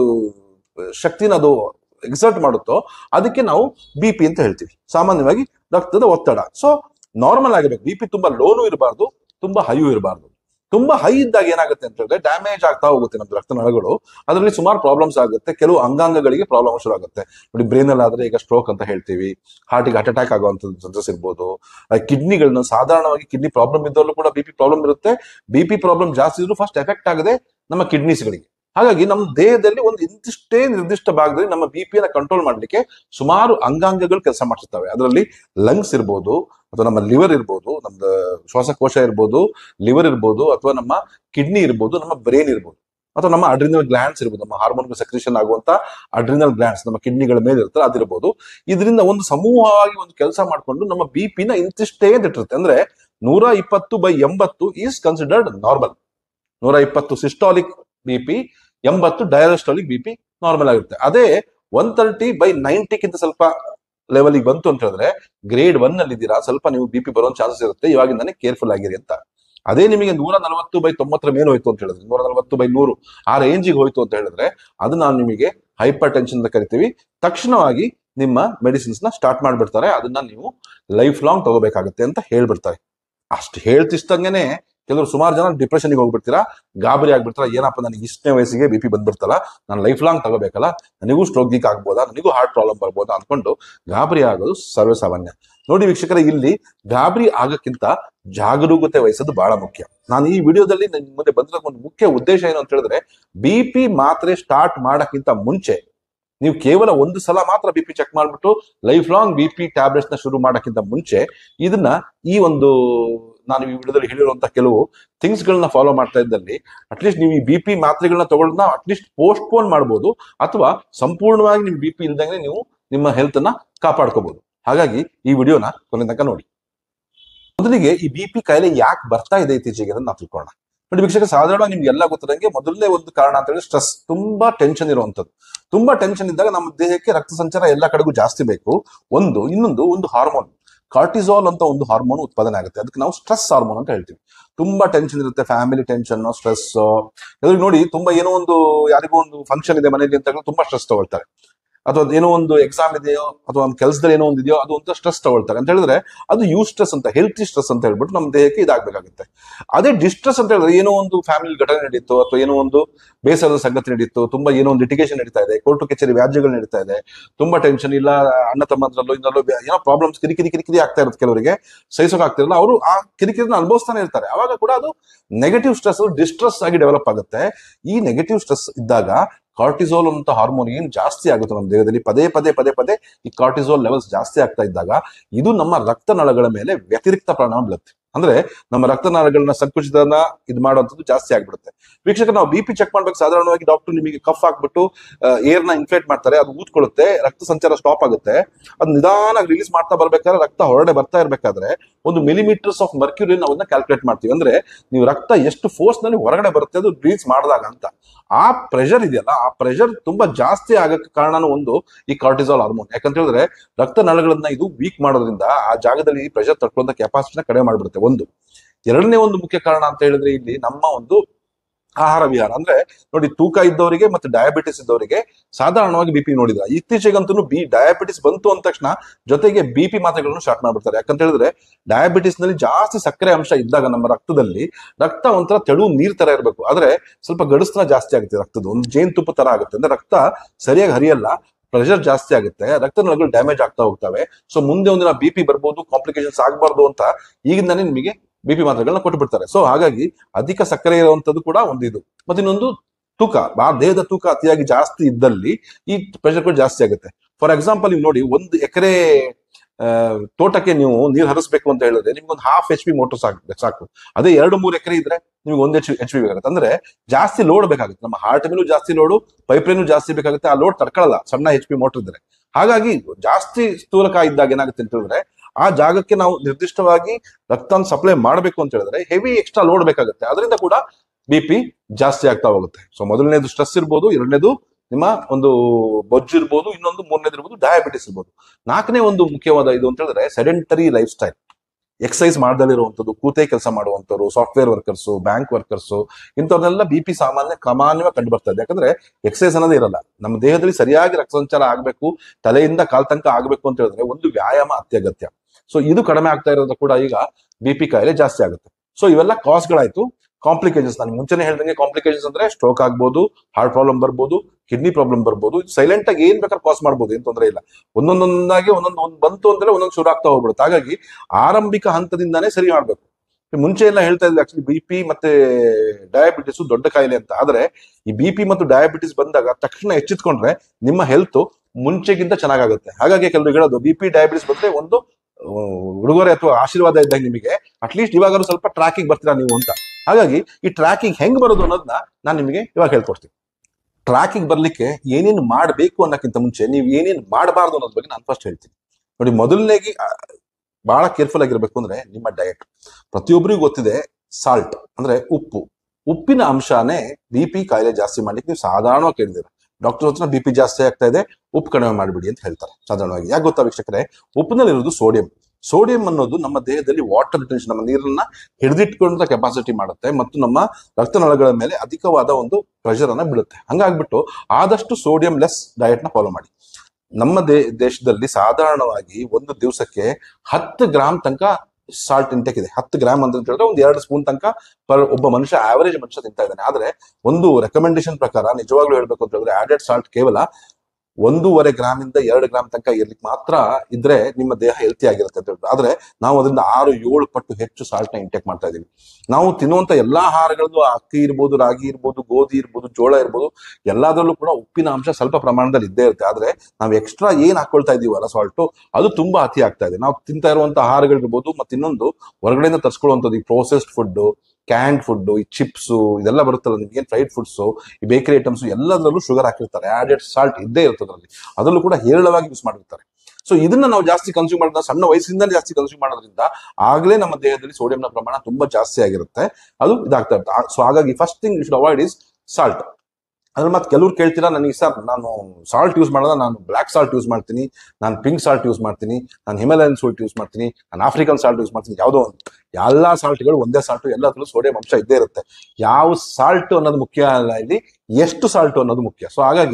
ಶಕ್ತಿನ ಅದು ಎಕ್ಸರ್ಟ್ ಮಾಡುತ್ತೋ ಅದಕ್ಕೆ ನಾವು ಬಿ ಪಿ ಅಂತ ಹೇಳ್ತೀವಿ. ಸಾಮಾನ್ಯವಾಗಿ ರಕ್ತದ ಒತ್ತಡ. ಸೊ ನಾರ್ಮಲ್ ಆಗಿರ್ಬೇಕು. ಬಿ ಪಿ ತುಂಬಾ ಲೋನು ಇರಬಾರ್ದು, ತುಂಬಾ ಹೈಯೂ ಇರಬಾರ್ದು. ತುಂಬಾ ಹೈ ಇದ್ದಾಗ ಏನಾಗುತ್ತೆ ಅಂತ ಹೇಳಿದ್ರೆ, ಡ್ಯಾಮೇಜ್ ಆಗ್ತಾ ಹೋಗುತ್ತೆ ನಮ್ದು ರಕ್ತನಾಳಗಳು. ಅದರಲ್ಲಿ ಸುಮಾರು ಪ್ರಾಬ್ಲಮ್ಸ್ ಆಗುತ್ತೆ. ಕೆಲವು ಅಂಗಾಂಗಗಳಿಗೆ ಪ್ರಾಬ್ಲಮ್ ಶುರು ಆಗುತ್ತೆ. ನೋಡಿ, ಬ್ರೈನ್ ಅಲ್ಲಿ ಆದ್ರೆ ಈಗ ಸ್ಟ್ರೋಕ್ ಅಂತ ಹೇಳ್ತೀವಿ, ಹಾರ್ಟಿಗೆ ಹಾರ್ಟ್ ಅಟ್ಯಾಕ್ ಆಗುವಂಥದ್ದು ಚಾನ್ಸಸ್ ಇರ್ಬೋದು. ಕಿಡ್ನಿಗಳನ್ನ, ಸಾಧಾರಣವಾಗಿ ಕಿಡ್ನಿ ಪ್ರಾಬ್ಲಮ್ ಇದ್ದವಲ್ಲೂ ಕೂಡ ಬಿ ಪಿ ಪ್ರಾಬ್ಲಮ್ ಇರುತ್ತೆ. ಬಿ ಪಿ ಪ್ರಾಬ್ಲಮ್ ಜಾಸ್ತಿ ಇದ್ರು ಫಸ್ಟ್ ಎಫೆಕ್ಟ್ ಆಗದೆ ನಮ್ಮ ಕಿಡ್ನೀಸ್ಗಳಿಗೆ. ಹಾಗಾಗಿ ನಮ್ಮ ದೇಹದಲ್ಲಿ ಒಂದು ಇಂತಿಷ್ಟೇ ನಿರ್ದಿಷ್ಟ ಭಾಗದಲ್ಲಿ ನಮ್ಮ ಬಿ ಪಿಯನ್ನು ಕಂಟ್ರೋಲ್ ಮಾಡ್ಲಿಕ್ಕೆ ಸುಮಾರು ಅಂಗಾಂಗಗಳು ಕೆಲಸ ಮಾಡ್ತಿರ್ತವೆ. ಅದರಲ್ಲಿ ಲಂಗ್ಸ್ ಇರ್ಬೋದು, ಅಥವಾ ನಮ್ಮ ಲಿವರ್ ಇರ್ಬೋದು, ನಮ್ದು ಶ್ವಾಸಕೋಶ ಇರ್ಬೋದು, ಲಿವರ್ ಇರ್ಬೋದು, ಅಥವಾ ನಮ್ಮ ಕಿಡ್ನಿ ಇರ್ಬೋದು, ನಮ್ಮ ಬ್ರೈನ್ ಇರ್ಬೋದು, ಅಥವಾ ನಮ್ಮ ಅಡ್ರಿನಲ್ ಗ್ಲ್ಯಾಂಡ್ಸ್ ಇರ್ಬೋದು, ನಮ್ಮ ಹಾರ್ಮೋನ್ ಸೆಕ್ರೇಷನ್ ಆಗುವಂತ ಅಡ್ರಿನಲ್ ಗ್ಲ್ಯಾಂಡ್ಸ್ ನಮ್ಮ ಕಿಡ್ನಿಗಳ ಮೇಲೆ ಇರ್ತಾರೆ, ಅದಿರ್ಬೋದು. ಇದರಿಂದ ಒಂದು ಸಮೂಹವಾಗಿ ಒಂದು ಕೆಲಸ ಮಾಡ್ಕೊಂಡು ನಮ್ಮ ಬಿ ಪಿನ ಇಂತಿಷ್ಟೇ ಅಂತ ಇಟ್ಟಿರುತ್ತೆ. ಅಂದ್ರೆ ನೂರ ಇಪ್ಪತ್ತು ಬೈ ಎಂಬತ್ತು ಈಸ್ ಕನ್ಸಿಡರ್ಡ್ ನಾರ್ಮಲ್. ನೂರ ಇಪ್ಪತ್ತು ಸಿಸ್ಟಾಲಿಕ್ ಬಿ ಪಿ, ಎಂಬತ್ತು ಡಯಾಸ್ಟಾಲಿಕ್ ಬಿ ಪಿ ನಾರ್ಮಲ್ ಆಗಿರುತ್ತೆ. ಅದೇ ಒನ್ ತರ್ಟಿ ಬೈ ನೈಂಟಿಕ್ಕಿಂತ ಸ್ವಲ್ಪ ಲೆವೆಲ್ಗೆ ಬಂತು ಅಂತ ಹೇಳಿದ್ರೆ ಗ್ರೇಡ್ ಒನ್ ಅಲ್ಲಿ ಇದ್ದೀರಾ, ಸ್ವಲ್ಪ ನೀವು ಬಿ ಪಿ ಬರೋ ಚಾನ್ಸಸ್ ಇರುತ್ತೆ, ಇವಾಗಿಂದಾನೆ ಕೇರ್ಫುಲ್ ಆಗಿರಿ ಅಂತ. ಅದೇ ನಿಮಗೆ ನೂರ ನಲವತ್ತು ಬೈ ತೊಂಬತ್ತರ ಮೇಲೆ ಹೋಯ್ತು ಅಂತ ಹೇಳಿದ್ರೆ, ನೂರ ನಲವತ್ತು ಬೈ ನೂರು ಆ ರೇಂಜಿಗೆ ಹೋಯ್ತು ಅಂತ ಹೇಳಿದ್ರೆ, ಅದು ನಾವು ನಿಮಗೆ ಹೈಪರ್ ಟೆನ್ಷನ್ ಅಂತ ಕರಿತೀವಿ. ತಕ್ಷಣವಾಗಿ ನಿಮ್ಮ ಮೆಡಿಸಿನ್ಸ್ ನ ಸ್ಟಾರ್ಟ್ ಮಾಡ್ಬಿಡ್ತಾರೆ. ಅದನ್ನ ನೀವು ಲೈಫ್ ಲಾಂಗ್ ತಗೋಬೇಕಾಗುತ್ತೆ ಅಂತ ಹೇಳ್ಬಿಡ್ತಾರೆ. ಅಷ್ಟು ಹೇಳ್ತಿಷ್ಟಂಗೆನೆ ಕೆಲವರು ಸುಮಾರು ಜನ ಡಿಪ್ರೆಷನ್ಗೆ ಹೋಗ್ಬಿಡ್ತೀರಾ, ಗಾಬರಿ ಆಗ್ಬಿಡ್ತಾರ. ಏನಪ್ಪ, ನನಗೆ ಇಷ್ಟನೇ ವಯಸ್ಸಿಗೆ ಬಿ ಪಿ ಬಂದ್ಬಿಡ್ತಲ್ಲ, ನಾನು ಲೈಫ್ ಲಾಂಗ್ ತಗೋಬೇಕಲ್ಲ, ನನಗೂ ಸ್ಟ್ರೋಕ್ ಗೀಕ್ ಆಗ್ಬೋದಾ, ನನಗೂ ಹಾರ್ಟ್ ಪ್ರಾಬ್ಲಮ್ ಬರ್ಬೋದಾ ಅನ್ಕೊಂಡು ಗಾಬರಿ ಆಗೋದು ಸರ್ವೇ ಸಾಮಾನ್ಯ. ನೋಡಿ ವೀಕ್ಷಕರೇ, ಇಲ್ಲಿ ಗಾಬರಿ ಆಗಕ್ಕಿಂತ ಜಾಗರೂಕತೆ ವಹಿಸೋದು ಬಹಳ ಮುಖ್ಯ. ನಾನು ಈ ವಿಡಿಯೋದಲ್ಲಿ ನಿಮ್ಮ ಮುಂದೆ ಬಂದಿರೋ ಒಂದು ಮುಖ್ಯ ಉದ್ದೇಶ ಏನು ಅಂತ ಹೇಳಿದ್ರೆ, ಬಿ ಪಿ ಮಾತ್ರೆ ಸ್ಟಾರ್ಟ್ ಮಾಡಕ್ಕಿಂತ ಮುಂಚೆ ನೀವು ಕೇವಲ ಒಂದು ಸಲ ಮಾತ್ರ ಬಿ ಪಿ ಚೆಕ್ ಮಾಡ್ಬಿಟ್ಟು lifelong B P tablets ನ ಶುರು ಮಾಡಕ್ಕಿಂತ ಮುಂಚೆ ಇದನ್ನ ಈ ಒಂದು ನಾನು ಈ ವಿಡಿಯೋದಲ್ಲಿ ಹೇಳಿರುವಂತಹ ಕೆಲವು ಥಿಂಗ್ಸ್ ಗಳನ್ನ ಫಾಲೋ ಮಾಡ್ತಾ ಇದ್ದಲ್ಲಿ ಅಟ್ಲೀಸ್ಟ್ ನೀವು ಈ ಬಿ ಪಿ ಮಾತ್ರೆಗಳನ್ನ ತಗೊಳ್ಳೋದನ್ನ ಅಟ್ಲೀಸ್ಟ್ ಪೋಸ್ಟ್ ಪೋನ್ ಮಾಡಬಹುದು, ಅಥವಾ ಸಂಪೂರ್ಣವಾಗಿ ನಿಮ್ ಬಿ ಪಿ ಇಲ್ದಂಗೆ ನೀವು ನಿಮ್ಮ ಹೆಲ್ತ್ ನ ಕಾಪಾಡ್ಕೋಬಹುದು. ಹಾಗಾಗಿ ಈ ವಿಡಿಯೋನ ಕೊನೆ ತನಕ ನೋಡಿ. ಮೊದಲಿಗೆ ಈ ಬಿ ಪಿ ಕಾಯಿಲೆ ಯಾಕೆ ಬರ್ತಾ ಇದೆ ಇತ್ತೀಚೆಗೆ ಅಂತ ನಾವು ತಿಳ್ಕೊಳ್ಳೋಣ. ನೋಡಿ ವೀಕ್ಷಕ, ಸಾಧಾರಣ ನಿಮ್ಗೆ ಎಲ್ಲ ಗೊತ್ತಿರಂಗೆ ಮೊದಲನೇ ಒಂದು ಕಾರಣ ಅಂತ ಹೇಳಿದ್ರೆ ಸ್ಟ್ರೆಸ್. ತುಂಬಾ ಟೆನ್ಷನ್ ಇರುವಂತದ್ದು. ತುಂಬಾ ಟೆನ್ಷನ್ ಇದ್ದಾಗ ನಮ್ಮ ದೇಹಕ್ಕೆ ರಕ್ತ ಸಂಚಾರ ಎಲ್ಲ ಕಡೆಗೂ ಜಾಸ್ತಿ ಬೇಕು. ಒಂದು ಇನ್ನೊಂದು ಒಂದು ಹಾರ್ಮೋನ್, ಕಾರ್ಟಿಸಾಲ್ ಅಂತ ಒಂದು ಹಾರ್ಮೋನ್ ಉತ್ಪಾದನೆ ಆಗುತ್ತೆ. ಅದಕ್ಕೆ ನಾವು ಸ್ಟ್ರೆಸ್ ಹಾರ್ಮೋನ್ ಅಂತ ಹೇಳ್ತೀವಿ. ತುಂಬಾ ಟೆನ್ಷನ್ ಇರುತ್ತೆ, ಫ್ಯಾಮಿಲಿ ಟೆನ್ಷನ್, ಸ್ಟ್ರೆಸ್. ನೋಡಿ, ತುಂಬಾ ಏನೋ ಒಂದು ಯಾರಿಗೋ ಒಂದು ಫಂಕ್ಷನ್ ಇದೆ ಮನೆಯಲ್ಲಿ ಅಂತ ತುಂಬಾ ಸ್ಟ್ರೆಸ್ ತಗೊಳ್ತಾರೆ. ಅಥವಾ ಏನೋ ಒಂದು ಎಕ್ಸಾಮ್ ಇದೆಯೋ ಅಥವಾ ಒಂದು ಕೆಲಸದಲ್ಲಿ ಏನೋ ಒಂದು ಇದೆಯೋ ಅದು ಅಂತ ಸ್ಟ್ರೆಸ್ ತಗೊಳ್ತಾರೆ ಅಂತ ಹೇಳಿದ್ರೆ ಅದು ಯೂ ಸ್ಟ್ರೆಸ್ ಅಂತ, ಹೆಲ್ತಿ ಸ್ಟ್ರೆಸ್ ಅಂತ ಹೇಳ್ಬಿಟ್ಟು ನಮ್ಮ ದೇಹಕ್ಕೆ ಇದಾಗಬೇಕಾಗುತ್ತೆ. ಅದೇ ಡಿಸ್ಟ್ರೆಸ್ ಅಂತ ಹೇಳಿದ್ರೆ ಏನೋ ಒಂದು ಫ್ಯಾಮಿಲಿ ಘಟನೆ ನಡೀತು ಅಥವಾ ಏನೋ ಒಂದು ಬೇಸರದ ಸಂಗತಿ ನಡೀತು, ತುಂಬಾ ಏನೋ ಒಂದು ಲಿಟಿಗೇಷನ್ ನಡೀತಾ ಇದೆ, ಕೋರ್ಟು ಕಚೇರಿ ವ್ಯಾಜ್ಯಗಳು ನಡೀತಾ ಇದೆ, ತುಂಬಾ ಟೆನ್ಷನ್, ಇಲ್ಲ ಅಣ್ಣ ತಮ್ಮದ್ರಲ್ಲೂ ಇನ್ನಲ್ಲೂ ಏನೋ ಪ್ರಾಬ್ಲಮ್ಸ್ ಕಿರಿಕಿರಿ ಕಿರಿಕಿರಿ ಆಗ್ತಾ ಇರುತ್ತೆ, ಕೆಲವರಿಗೆ ಸಹಿಸೋಕೆ ಆಗ್ತಿರಲ್ಲ, ಅವರು ಆ ಕಿರಿಕಿರಿನ ಅನುಭವಿಸ್ತಾನೆ ಇರ್ತಾರೆ. ಅವಾಗ ಕೂಡ ಅದು ನೆಗೆಟಿವ್ ಸ್ಟ್ರೆಸ್ ಡಿಸ್ಟ್ರೆಸ್ ಆಗಿ ಡೆವಲಪ್ ಆಗುತ್ತೆ. ಈ ನೆಗೆಟಿವ್ ಸ್ಟ್ರೆಸ್ ಇದ್ದಾಗ ಕಾರ್ಟಿಸೋಲ್ ಅಂತ ಹಾರ್ಮೋನ್ ಏನ್ ಜಾಸ್ತಿ ಆಗುತ್ತೆ ನಮ್ಮ ದೇಹದಲ್ಲಿ, ಪದೇ ಪದೇ ಪದೇ ಪದೇ ಈ ಕಾರ್ಟಿಸೋಲ್ ಲೆವೆಲ್ಸ್ ಜಾಸ್ತಿ ಆಗ್ತಾ ಇದ್ದಾಗ ಇದು ನಮ್ಮ ರಕ್ತನಾಳಗಳ ಮೇಲೆ ವ್ಯತಿರಿಕ್ತ ಪರಿಣಾಮ ಬೀಳುತ್ತೆ. ಅಂದ್ರೆ ನಮ್ಮ ರಕ್ತನಾಳಗಳನ್ನ ಸಂಕುಚಿತನ ಇದು ಮಾಡುವಂಥದ್ದು ಜಾಸ್ತಿ ಆಗ್ಬಿಡುತ್ತೆ. ವೀಕ್ಷಕ, ನಾವು ಬಿ ಪಿ ಚೆಕ್ ಮಾಡ್ಬೇಕು. ಸಾಧಾರಣವಾಗಿ ಡಾಕ್ಟರ್ ನಿಮಗೆ ಕಫ್ ಹಾಕ್ಬಿಟ್ಟು ಏರ್ನ ಇನ್ಫ್ಲೇಟ್ ಮಾಡ್ತಾರೆ, ಅದು ಊದ್ಕೊಳ್ಳುತ್ತೆ, ರಕ್ತ ಸಂಚಾರ ಸ್ಟಾಪ್ ಆಗುತ್ತೆ. ಅದು ನಿಧಾನಾಗಿ ರಿಲೀಸ್ ಮಾಡ್ತಾ ಬರ್ಬೇಕಾದ್ರೆ, ರಕ್ತ ಹೊರಡೆ ಬರ್ತಾ ಇರ್ಬೇಕಾದ್ರೆ ಒಂದು ಮಿಲಿಮೀಟರ್ಸ್ ಆಫ್ ಮರ್ಕ್ಯೂರಿ ನಾವನ್ನ ಕ್ಯಾಲ್ಕುಲೇಟ್ ಮಾಡ್ತೀವಿ. ಅಂದ್ರೆ ನೀವು ರಕ್ತ ಎಷ್ಟು ಫೋರ್ಸ್ ನಲ್ಲಿ ಹೊರಗಡೆ ಬರುತ್ತೆ ಅದು ರಿಲೀಸ್ ಮಾಡಿದಾಗ ಅಂತ. ಆ ಪ್ರೆಷರ್ ಇದೆಯಲ್ಲ, ಆ ಪ್ರೆಷರ್ ತುಂಬಾ ಜಾಸ್ತಿ ಆಗಕ್ಕೆ ಕಾರಣನೂ ಒಂದು ಈ ಕಾರ್ಟಿಸಾಲ್ ಹಾರ್ಮೋನ್. ಯಾಕಂತ ಹೇಳಿದ್ರೆ ರಕ್ತನಾಳಗಳನ್ನ ಇದು ವೀಕ್ ಮಾಡೋದ್ರಿಂದ ಆ ಜಾಗದಲ್ಲಿ ಪ್ರೆಷರ್ ತಡ್ಕೊಳ್ಳುವಂತ ಕೆಪಾಸಿಟಿನ ಕಡಿಮೆ ಮಾಡ್ಬಿಡುತ್ತೆ. ಒಂದು ಎರಡನೇ ಒಂದು ಮುಖ್ಯ ಕಾರಣ ಅಂತ ಹೇಳಿದ್ರೆ ಇಲ್ಲಿ ನಮ್ಮ ಒಂದು ಆಹಾರ ವಿಹಾರ. ಅಂದ್ರೆ ನೋಡಿ, ತೂಕ ಇದ್ದವರಿಗೆ ಮತ್ತೆ ಡಯಾಬಿಟಿಸ್ ಇದ್ದವರಿಗೆ ಸಾಧಾರಣವಾಗಿ ಬಿಪಿ ನೋಡಿದ್ರೆ, ಇತ್ತೀಚೆಗಂತೂ ಬಿ ಡಯಾಬಿಟಿಸ್ ಬಂತು ಅಂದ ತಕ್ಷಣ ಜೊತೆಗೆ ಬಿಪಿ ಮಾತ್ರೆಗಳನ್ನು ಸ್ಟಾರ್ಟ್ ಮಾಡ್ಬಿಡ್ತಾರೆ. ಯಾಕಂತ ಹೇಳಿದ್ರೆ ಡಯಾಬಿಟಿಸ್ ನಲ್ಲಿ ಜಾಸ್ತಿ ಸಕ್ಕರೆ ಅಂಶ ಇದ್ದಾಗ ನಮ್ಮ ರಕ್ತದಲ್ಲಿ ರಕ್ತ ಒಂಥರ ತೆಳು ನೀರ್ ತರ ಇರಬೇಕು, ಆದ್ರೆ ಸ್ವಲ್ಪ ಗಡಸ್ತನ ಜಾಸ್ತಿ ಆಗುತ್ತೆ, ರಕ್ತದ ಒಂದು ಜೇನುತುಪ್ಪ ತರ ಆಗುತ್ತೆ. ಅಂದ್ರೆ ರಕ್ತ ಸರಿಯಾಗಿ ಹರಿಯಲ್ಲ, ಪ್ರೆಷರ್ ಜಾಸ್ತಿ ಆಗುತ್ತೆ, ರಕ್ತನಾಳಗಳು ಡ್ಯಾಮೇಜ್ ಆಗ್ತಾ ಹೋಗ್ತವೆ. ಸೊ ಮುಂದೆ ಒಂದಿನ ಬಿ ಪಿ ಬರ್ಬೋದು, ಕಾಂಪ್ಲಿಕೇಶನ್ಸ್ ಆಗ್ಬಾರ್ದು ಅಂತ ಈಗಿಂದಾನೇ ನಿಮಗೆ ಬಿ ಪಿ ಮಾತ್ರೆಗಳನ್ನ ಕೊಟ್ಟು ಬಿಡ್ತಾರೆ. ಸೊ ಹಾಗಾಗಿ ಅಧಿಕ ಸಕ್ಕರೆ ಇರುವಂತದ್ದು ಕೂಡ ಒಂದು ಇದು. ಮತ್ತೆ ಇನ್ನೊಂದು ತೂಕ, ಆ ದೇಹದ ತೂಕ ಅತಿಯಾಗಿ ಜಾಸ್ತಿ ಇದ್ದಲ್ಲಿ ಈ ಪ್ರೆಷರ್ ಕೂಡ ಜಾಸ್ತಿ ಆಗುತ್ತೆ. ಫಾರ್ ಎಕ್ಸಾಂಪಲ್ ನೀವು ನೋಡಿ, ಒಂದು ಎಕರೆ ತೋಟಕ್ಕೆ ನೀವು ನೀರು ಹರಿಸ್ಬೇಕು ಅಂತ ಹೇಳಿದ್ರೆ ನಿಮ್ಗೆ ಒಂದು ಹಾಫ್ ಎಚ್ ಪಿ ಮೋಟರ್ ಸಾಕು ಸಾಕು ಅದೇ ಎರಡು ಮೂರು ಎಕರೆ ಇದ್ರೆ ನಿಮ್ಗೆ ಒಂದು ಎಚ್ ಎಚ್ ಪಿ ಬೇಕಾಗುತ್ತೆ. ಅಂದ್ರೆ ಜಾಸ್ತಿ ಲೋಡ್ ಬೇಕಾಗುತ್ತೆ, ನಮ್ಮ ಹಾರ್ಟ್ ಮೇಲೂ ಜಾಸ್ತಿ ಲೋಡು, ಪೈಪ್ಲೈನು ಜಾಸ್ತಿ ಬೇಕಾಗುತ್ತೆ. ಆ ಲೋಡ್ ತಡ್ಕೊಳ್ಳಲ್ಲ ಸಣ್ಣ ಎಚ್ ಪಿ ಮೋಟರ್ ಇದ್ರೆ. ಹಾಗಾಗಿ ಜಾಸ್ತಿ ಸ್ಥೂಲಕ ಇದ್ದಾಗ ಏನಾಗುತ್ತೆ ಅಂತ ಹೇಳಿದ್ರೆ ಆ ಜಾಗಕ್ಕೆ ನಾವು ನಿರ್ದಿಷ್ಟವಾಗಿ ರಕ್ತನ ಸಪ್ಲೈ ಮಾಡಬೇಕು ಅಂತ ಹೇಳಿದ್ರೆ ಹೆವಿ ಎಕ್ಸ್ಟ್ರಾ ಲೋಡ್ ಬೇಕಾಗುತ್ತೆ. ಅದರಿಂದ ಕೂಡ ಬಿ ಪಿ ಜಾಸ್ತಿ ಆಗ್ತಾ ಹೋಗುತ್ತೆ. ಸೊ ಮೊದಲನೇದು ಸ್ಟ್ರೆಸ್ ಇರ್ಬೋದು, ಎರಡನೇದು ನಿಮ್ಮ ಒಂದು ಬೊಜ್ಜು ಇರ್ಬೋದು, ಇನ್ನೊಂದು ಮೂರನೇದು ಇರ್ಬೋದು ಡಯಾಬಿಟಿಸ್ ಇರ್ಬೋದು. ನಾಲ್ಕನೇ ಒಂದು ಮುಖ್ಯವಾದ ಇದು ಅಂತ ಹೇಳಿದ್ರೆ ಸೆಡೆಂಟರಿ ಲೈಫ್ ಸ್ಟೈಲ್. ಎಕ್ಸಸೈಸ್ ಮಾಡ್ದಲ್ಲಿರುವಂಥದ್ದು, ಕೂತೆ ಕೆಲಸ ಮಾಡುವಂಥವ್ರು, ಸಾಫ್ಟ್ವೇರ್ ವರ್ಕರ್ಸು, ಬ್ಯಾಂಕ್ ವರ್ಕರ್ಸು, ಇಂಥವ್ರನ್ನೆಲ್ಲ ಬಿ ಪಿ ಸಾಮಾನ್ಯ ಸಾಮಾನ್ಯವಾಗಿ ಕಂಡು ಬರ್ತಾ ಇದೆ. ಯಾಕಂದ್ರೆ ಎಕ್ಸಸೈಸ್ ಅನ್ನೋದೇ ಇರಲ್ಲ. ನಮ್ಮ ದೇಹದಲ್ಲಿ ಸರಿಯಾಗಿ ರಕ್ತ ಸಂಚಾರ ಆಗ್ಬೇಕು, ತಲೆಯಿಂದ ಕಾಲ್ ತನಕ ಆಗ್ಬೇಕು ಅಂತ ಹೇಳಿದ್ರೆ ಒಂದು ವ್ಯಾಯಾಮ ಅತ್ಯಗತ್ಯ. ಸೊ ಇದು ಕಡಿಮೆ ಆಗ್ತಾ ಇರೋದು ಕೂಡ ಈಗ ಬಿ ಪಿ ಕಾಯಿಲೆ ಜಾಸ್ತಿ ಆಗುತ್ತೆ. ಸೊ ಇವೆಲ್ಲ ಕಾಸ್ಗಳಾಯ್ತು. ಕಾಂಪ್ಲಿಕೇಶನ್ಸ್ ನಾನು ಮುಂಚೆನೆ ಹೇಳ್ದಂಗೆ, ಕಾಂಪ್ಲಿಕೇಶನ್ಸ್ ಅಂದ್ರೆ ಸ್ಟ್ರೋಕ್ ಆಗ್ಬೋದು, ಹಾರ್ಟ್ ಪ್ರಾಬ್ಲಮ್ ಬರ್ಬೋದು, ಕಿಡ್ನಿ ಪ್ರಾಬ್ಲಮ್ ಬರ್ಬೋದು. ಸೈಲೆಂಟ್ ಆಗಿ ಏನ್ ಬೇಕಾದ್ರೆ ಕಾಸ್ ಮಾಡ್ಬೋದು, ಏನ್ ತೊಂದರೆ ಇಲ್ಲ. ಒಂದೊಂದೊಂದಾಗಿ ಒಂದೊಂದು ಒಂದು ಬಂತು ಅಂದ್ರೆ ಒಂದೊಂದು ಶುರು ಆಗ್ತಾ ಹೋಗ್ಬಿಡುತ್ತೆ. ಹಾಗಾಗಿ ಆರಂಭಿಕ ಹಂತದಿಂದಾನೇ ಸರಿ ಮಾಡ್ಬೇಕು. ಮುಂಚೆ ಎಲ್ಲ ಹೇಳ್ತಾ ಇದ್ವಿ ಆಕ್ಚುಲಿ ಬಿ ಪಿ ಮತ್ತೆ ಡಯಾಬಿಟಿಸ್ ದೊಡ್ಡ ಕಾಯಿಲೆ ಅಂತ. ಆದ್ರೆ ಈ ಬಿ ಪಿ ಮತ್ತು ಡಯಾಬಿಟಿಸ್ ಬಂದಾಗ ತಕ್ಷಣ ಎಚ್ಚೆತ್ಕೊಂಡ್ರೆ ನಿಮ್ಮ ಹೆಲ್ತ್ ಮುಂಚೆಗಿಂತ ಚೆನ್ನಾಗಾಗುತ್ತೆ. ಹಾಗಾಗಿ ಕೆಲವರು ಹೇಳೋದು ಬಿ ಪಿ ಡಯಾಬಿಟಿಸ್ ಬಂದ್ರೆ ಒಂದು ಉಡುಗೊರೆ ಅಥವಾ ಆಶೀರ್ವಾದ ಇದ್ದಾಗ ನಿಮಗೆ ಅಟ್ಲೀಸ್ಟ್ ಇವಾಗಲೂ ಸ್ವಲ್ಪ ಟ್ರ್ಯಾಕಿಂಗ್ ಬರ್ತೀರಾ ನೀವು ಅಂತ. ಹಾಗಾಗಿ ಈ ಟ್ರ್ಯಾಕಿಂಗ್ ಹೆಂಗ್ ಬರೋದು ಅನ್ನೋದನ್ನ ನಾನು ನಿಮಗೆ ಇವಾಗ ಹೇಳ್ಕೊಡ್ತೀನಿ. ಟ್ರ್ಯಾಕಿಂಗ್ ಬರ್ಲಿಕ್ಕೆ ಏನೇನು ಮಾಡಬೇಕು ಅನ್ನೋಕ್ಕಿಂತ ಮುಂಚೆ ನೀವು ಏನೇನು ಮಾಡಬಾರ್ದು ಅನ್ನೋದ್ರ ಬಗ್ಗೆ ನಾನು ಫಸ್ಟ್ ಹೇಳ್ತೀನಿ. ನೋಡಿ, ಮೊದಲನೇಗೆ ಬಹಳ ಕೇರ್ಫುಲ್ ಆಗಿರ್ಬೇಕು ಅಂದ್ರೆ ನಿಮ್ಮ ಡಯಟ್. ಪ್ರತಿಯೊಬ್ಬರಿಗೂ ಗೊತ್ತಿದೆ ಸಾಲ್ಟ್ ಅಂದ್ರೆ ಉಪ್ಪು. ಉಪ್ಪಿನ ಅಂಶನೇ ಬಿ ಪಿ ಕಾಯಿಲೆ ಜಾಸ್ತಿ ಮಾಡ್ಲಿಕ್ಕೆ ನೀವು ಸಾಧಾರಣವಾಗಿ ಕೇಳಿದಿರ. ಡಾಕ್ಟರ್ ಹತ್ರ ಬಿ ಪಿ ಜಾಸ್ತಿ ಆಗ್ತಾ ಇದೆ, ಉಪ್ಪು ಕಡಿಮೆ ಮಾಡಿಬಿಡಿ ಅಂತ ಹೇಳ್ತಾರೆ ಸಾಧಾರಣವಾಗಿ. ಯಾಕೆ ಗೊತ್ತಾ ವೀಕ್ಷಕರೇ, ಉಪ್ಪಿನಲ್ಲಿರೋದು ಸೋಡಿಯಂ. ಸೋಡಿಯಂ ಅನ್ನೋದು ನಮ್ಮ ದೇಹದಲ್ಲಿ ವಾಟರ್ ರಿಟೆನ್ಷನ್, ನಮ್ಮ ನೀರನ್ನ ಹಿಡಿದಿಟ್ಕೊಂಡ ಕೆಪಾಸಿಟಿ ಮಾಡುತ್ತೆ ಮತ್ತು ನಮ್ಮ ರಕ್ತನಾಳಗಳ ಮೇಲೆ ಅಧಿಕವಾದ ಒಂದು ಪ್ರೆಷರ್ ಅನ್ನ ಬೀಳುತ್ತೆ. ಹಂಗಾಗ್ಬಿಟ್ಟು ಆದಷ್ಟು ಸೋಡಿಯಂ ಲೆಸ್ ಡಯಟ್ ನ ಫಾಲೋ ಮಾಡಿ. ನಮ್ಮ ದೇ ದೇಶದಲ್ಲಿ ಸಾಧಾರಣವಾಗಿ ಒಂದು ದಿವಸಕ್ಕೆ ಹತ್ತು ಗ್ರಾಮ್ ತನಕ ಸಾಲ್ಟ್ ಇಂಟೆಕ್ ಇದೆ. ಹತ್ತು ಗ್ರಾಮ್ ಅಂತ ಹೇಳಿದ್ರೆ ಒಂದು ಎರಡು ಸ್ಪೂನ್ ತನಕ ಪರ್ ಒಬ್ಬ ಮನುಷ್ಯ ಆವರೇಜ್ ಮನುಷ್ಯ ತಿಂತಾ ಇದ್ದಾನೆ. ಆದ್ರೆ ಒಂದು ರೆಕಮೆಂಡೇಶನ್ ಪ್ರಕಾರ ನಿಜವಾಗ್ಲೂ ಹೇಳ್ಬೇಕು ಅಂತ ಹೇಳಿದ್ರೆ ಆಡೆಡ್ ಸಾಲ್ಟ್ ಕೇವಲ ಒಂದೂವರೆ ಗ್ರಾಮ್ ಇಂದ ಎರಡು ಗ್ರಾಮ್ ತನಕ ಇರ್ಲಿಕ್ಕೆ ಮಾತ್ರ ಇದ್ರೆ ನಿಮ್ಮ ದೇಹ ಹೆಲ್ತಿ ಆಗಿರುತ್ತೆ ಅಂತ ಹೇಳ್ತಾರೆ. ಆದ್ರೆ ನಾವು ಅದರಿಂದ ಆರು ಏಳು ಪಟ್ಟು ಹೆಚ್ಚು ಸಾಲ್ಟ್ ನ ಇಂಟೆಕ್ ಮಾಡ್ತಾ ಇದೀವಿ. ನಾವು ತಿನ್ನುವಂತ ಎಲ್ಲಾ ಆಹಾರಗಳಲ್ಲೂ ಅಕ್ಕಿ ಇರ್ಬೋದು, ರಾಗಿ ಇರ್ಬೋದು, ಗೋಧಿ ಇರ್ಬೋದು, ಜೋಳ ಇರ್ಬೋದು, ಎಲ್ಲದರಲ್ಲೂ ಕೂಡ ಉಪ್ಪಿನ ಅಂಶ ಸ್ವಲ್ಪ ಪ್ರಮಾಣದಲ್ಲಿ ಇದ್ದೇ ಇರುತ್ತೆ. ಆದ್ರೆ ನಾವು ಎಕ್ಸ್ಟ್ರಾ ಏನ್ ಹಾಕೊಳ್ತಾ ಇದೀವಲ್ಲ ಸಾಲ್ಟು, ಅದು ತುಂಬಾ ಅತಿ ಆಗ್ತಾ ಇದೆ. ನಾವು ತಿಂತಾ ಇರುವಂತ ಆಹಾರಗಳಿರ್ಬೋದು, ಮತ್ತೆ ಇನ್ನೊಂದು ಹೊರಗಡೆಯಿಂದ ತರಿಸ್ಕೊಳ್ಳುವಂಥದ್ದು ಈ ಪ್ರೋಸೆಸ್ಡ್ ಫುಡ್, ಕ್ಯಾನ್ಡ್ ಫುಡ್, ಈ ಚಿಪ್ಸು ಇದೆಲ್ಲ ಬರುತ್ತಲ್ಲ ನಿಮ್ಗೆ, ಫ್ರೈಡ್ ಫುಡ್ಸ್, ಈ ಬೇಕರಿ ಐಟಮ್ಸ್ ಎಲ್ಲದರಲ್ಲೂ ಶುಗರ್ ಹಾಕಿರ್ತಾರೆ, ಆಡೆಡ್ ಸಾಲ್ಟ್ ಇದ್ದೇ ಇರುತ್ತೆ ಅದರಲ್ಲಿ. ಅದರಲ್ಲೂ ಕೂಡ ಹೇರಳವಾಗಿ ಯೂಸ್ ಮಾಡಿರ್ತಾರೆ. ಸೊ ಇದನ್ನ ನಾವು ಜಾಸ್ತಿ ಕನ್ಸ್ಯೂಮ್ ಮಾಡೋದ್ರಿಂದ, ಸಣ್ಣ ವಯಸ್ಸಿಂದ ಜಾಸ್ತಿ ಕನ್ಸ್ಯೂಮ್ ಮಾಡೋದ್ರಿಂದ ಆಗ್ಲೇ ನಮ್ಮ ದೇಹದಲ್ಲಿ ಸೋಡಿಯಂನ ಪ್ರಮಾಣ ತುಂಬಾ ಜಾಸ್ತಿ ಆಗಿರುತ್ತೆ, ಅದು ಇದಾಗ್ತಾ ಇರುತ್ತೆ. ಸೊ ಹಾಗಾಗಿ first thing you should avoid is salt. ಅದ್ರ ಮತ್ತೆ ಕೆಲವ್ರು ಕೇಳ್ತೀರಾ, ನನಗೆ ಸರ್ ನಾನು ಸಾಲ್ಟ್ ಯೂಸ್ ಮಾಡೋದ, ನಾನು ಬ್ಲ್ಯಾಕ್ ಸಾಲ್ಟ್ ಯೂಸ್ ಮಾಡ್ತೀನಿ, ನಾನು ಪಿಂಕ್ ಸಾಲ್ಟ್ ಯೂಸ್ ಮಾಡ್ತೀನಿ, ನಾನು ಹಿಮಾಲಯನ್ ಸಾಲ್ಟ್ ಯೂಸ್ ಮಾಡ್ತೀನಿ, ನಾನು ಆಫ್ರಿಕನ್ ಸಾಲ್ಟ್ ಯೂಸ್ ಮಾಡ್ತೀನಿ, ಯಾವುದೋ ಒಂದು. ಎಲ್ಲಾ ಸಾಲ್ಟ್ಗಳು ಒಂದೇ ಸಾಲ್ಟ್, ಎಲ್ಲದರಲ್ಲೂ ಸೋಡಿಯಂ ಅಂಶ ಇದ್ದೇ ಇರುತ್ತೆ. ಯಾವ ಸಾಲ್ಟ್ ಅನ್ನೋದು ಮುಖ್ಯ ಅಲ್ಲ, ಇಲ್ಲಿ ಎಷ್ಟು ಸಾಲ್ಟ್ ಅನ್ನೋದು ಮುಖ್ಯ. ಸೊ ಹಾಗಾಗಿ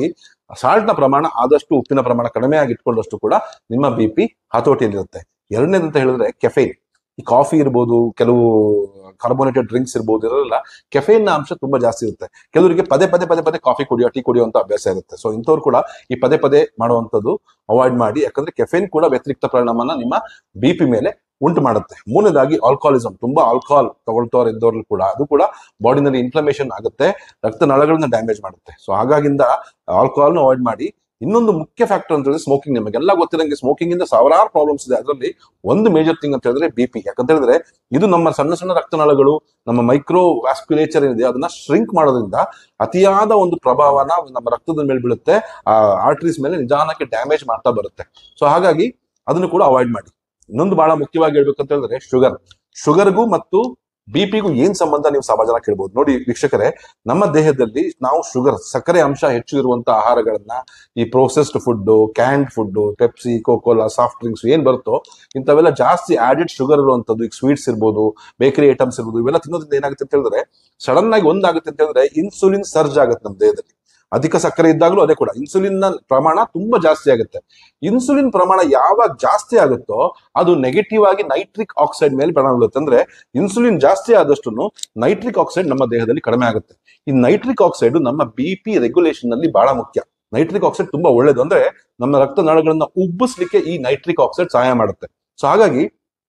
ಸಾಲ್ಟ್ ನ ಪ್ರಮಾಣ ಆದಷ್ಟು ಉಪ್ಪಿನ ಪ್ರಮಾಣ ಕಡಿಮೆ ಆಗಿ ಇಟ್ಕೊಂಡಷ್ಟು ಕೂಡ ನಿಮ್ಮ ಬಿ ಪಿ ಹತೋಟಿಯಲ್ಲಿರುತ್ತೆ. ಎರಡನೇದಂತ ಹೇಳಿದ್ರೆ ಕೆಫೈನ್. ಈ ಕಾಫಿ ಇರ್ಬೋದು, ಕೆಲವು ಕಾರ್ಬೋನೇಟೆಡ್ ಡ್ರಿಂಕ್ಸ್ ಇರ್ಬೋದು, ಇರಲ್ಲ ಕೆಫೈನ್ ನ ಅಂಶ ತುಂಬಾ ಜಾಸ್ತಿ ಇರುತ್ತೆ. ಕೆಲವರಿಗೆ ಪದೇ ಪದೇ ಪದೇ ಪದೇ ಕಾಫಿ ಕುಡಿಯೋ ಟೀ ಕುಡಿಯುವಂತ ಅಭ್ಯಾಸ ಇರುತ್ತೆ. ಸೊ ಇಂಥವ್ರು ಕೂಡ ಈ ಪದೇ ಪದೇ ಮಾಡುವಂಥದ್ದು ಅವಾಯ್ಡ್ ಮಾಡಿ, ಯಾಕಂದ್ರೆ ಕೆಫೈನ್ ಕೂಡ ವ್ಯತಿರಿಕ್ತ ಪರಿಣಾಮನ ನಿಮ್ಮ ಬಿ ಪಿ ಮೇಲೆ ಉಂಟು ಮಾಡುತ್ತೆ. ಮೂರನೇದಾಗಿ ಆಲ್ಕೋಹಾಲಿಸಂ. ತುಂಬಾ ಆಲ್ಕೋಹಾಲ್ ತಗೊಳ್ತವ್ರು ಇದ್ದವ್ರು ಕೂಡ ಅದು ಕೂಡ ಬಾಡಿನಲ್ಲಿ ಇನ್ಫ್ಲಮೇಷನ್ ಆಗುತ್ತೆ, ರಕ್ತನಾಳಗಳನ್ನ ಡ್ಯಾಮೇಜ್ ಮಾಡುತ್ತೆ. ಸೊ ಹಾಗಾಗಿಂದ ಆಲ್ಕೋಹಾಲ್ನ ಅವಾಯ್ಡ್ ಮಾಡಿ. ಇನ್ನೊಂದು ಮುಖ್ಯ ಫ್ಯಾಕ್ಟರ್ ಅಂತ ಹೇಳಿದ್ರೆ ಸ್ಮೋಕಿಂಗ್. ನಿಮಗೆಲ್ಲ ಗೊತ್ತಿರಂಗೆ ಸ್ಮೋಕಿಂಗ್ ಇಂದ ಸಾವಿರಾರು ಪ್ರಾಬ್ಲಮ್ಸ್ ಇದೆ. ಅದರಲ್ಲಿ ಒಂದು ಮೇಜರ್ ಥಿಂಗ್ ಅಂತ ಹೇಳಿದ್ರೆ ಬಿ ಪಿ. ಯಾಕಂತ ಹೇಳಿದ್ರೆ ಇದು ನಮ್ಮ ಸಣ್ಣ ಸಣ್ಣ ರಕ್ತನಾಳಗಳು, ನಮ್ಮ ಮೈಕ್ರೋ ವ್ಯಾಸ್ಕ್ಯುಲೇಚರ್ ಏನಿದೆ ಅದನ್ನ ಶ್ರಿಂಕ್ ಮಾಡೋದ್ರಿಂದ ಅತಿಯಾದ ಒಂದು ಪ್ರಭಾವನ ನಮ್ಮ ರಕ್ತದ ಮೇಲೆ ಬೀಳುತ್ತೆ, ಆ ಆರ್ಟರೀಸ್ ಮೇಲೆ ನಿಧಾನಕ್ಕೆ ಡ್ಯಾಮೇಜ್ ಮಾಡ್ತಾ ಬರುತ್ತೆ. ಸೊ ಹಾಗಾಗಿ ಅದನ್ನು ಕೂಡ ಅವಾಯ್ಡ್ ಮಾಡಿ. ಇನ್ನೊಂದು ಬಹಳ ಮುಖ್ಯವಾಗಿ ಹೇಳ್ಬೇಕಂತ ಹೇಳಿದ್ರೆ ಶುಗರ್. ಶುಗರ್ಗೂ ಮತ್ತು ಬಿ ಪಿಗೂ ಏನ್ ಸಂಬಂಧ ನೀವು ಸಮಾಜ ಕೇಳ್ಬೋದು. ನೋಡಿ ವೀಕ್ಷಕರೇ, ನಮ್ಮ ದೇಹದಲ್ಲಿ ನಾವು ಶುಗರ್, ಸಕ್ಕರೆ ಅಂಶ ಹೆಚ್ಚು ಇರುವಂತಹ ಆಹಾರಗಳನ್ನ, ಈ processed food, canned food, Pepsi, Coca Cola, soft drinks ಏನ್ ಬರುತ್ತೋ ಇಂಥವೆಲ್ಲ ಜಾಸ್ತಿ ಆಡೆಡ್ ಶುಗರ್ ಇರುವಂತದ್ದು. ಈಗ ಸ್ವೀಟ್ಸ್ ಇರ್ಬೋದು, ಬೇಕರಿ ಐಟಮ್ಸ್ ಇರ್ಬೋದು, ಇವೆಲ್ಲ ತಿನ್ನೋದ್ರಿಂದ ಏನಾಗುತ್ತೆ ಅಂತ ಹೇಳಿದ್ರೆ ಸಡನ್ ಆಗಿ ಒಂದಾಗುತ್ತೆ ಅಂತ ಹೇಳಿದ್ರೆ ಇನ್ಸುಲಿನ್ ಸರ್ಜ್ ಆಗುತ್ತೆ ನಮ್ಮ ದೇಹದಲ್ಲಿ. ಅಧಿಕ ಸಕ್ಕರೆ ಇದ್ದಾಗಲೂ ಅದೇ ಕೂಡ ಇನ್ಸುಲಿನ್ ನ ಪ್ರಮಾಣ ತುಂಬಾ ಜಾಸ್ತಿ ಆಗುತ್ತೆ. ಇನ್ಸುಲಿನ್ ಪ್ರಮಾಣ ಯಾವಾಗ ಜಾಸ್ತಿ ಆಗುತ್ತೋ ಅದು ನೆಗೆಟಿವ್ ಆಗಿ ನೈಟ್ರಿಕ್ ಆಕ್ಸೈಡ್ ಮೇಲೆ ಪರಿಣಾಮ ಬೀಳುತ್ತೆ. ಅಂದ್ರೆ ಇನ್ಸುಲಿನ್ ಜಾಸ್ತಿ ಆದಷ್ಟು ನೈಟ್ರಿಕ್ ಆಕ್ಸೈಡ್ ನಮ್ಮ ದೇಹದಲ್ಲಿ ಕಡಿಮೆ ಆಗುತ್ತೆ. ಈ ನೈಟ್ರಿಕ್ ಆಕ್ಸೈಡ್ ನಮ್ಮ ಬಿ ಪಿ ರೆಗ್ಯುಲೇಷನ್ ನಲ್ಲಿ ಬಹಳ ಮುಖ್ಯ. ನೈಟ್ರಿಕ್ ಆಕ್ಸೈಡ್ ತುಂಬಾ ಒಳ್ಳೇದು. ಅಂದ್ರೆ ನಮ್ಮ ರಕ್ತನಾಳಗಳನ್ನ ಉಬ್ಬಿಸ್ಲಿಕ್ಕೆ ಈ ನೈಟ್ರಿಕ್ ಆಕ್ಸೈಡ್ ಸಹಾಯ ಮಾಡುತ್ತೆ. ಸೊ ಹಾಗಾಗಿ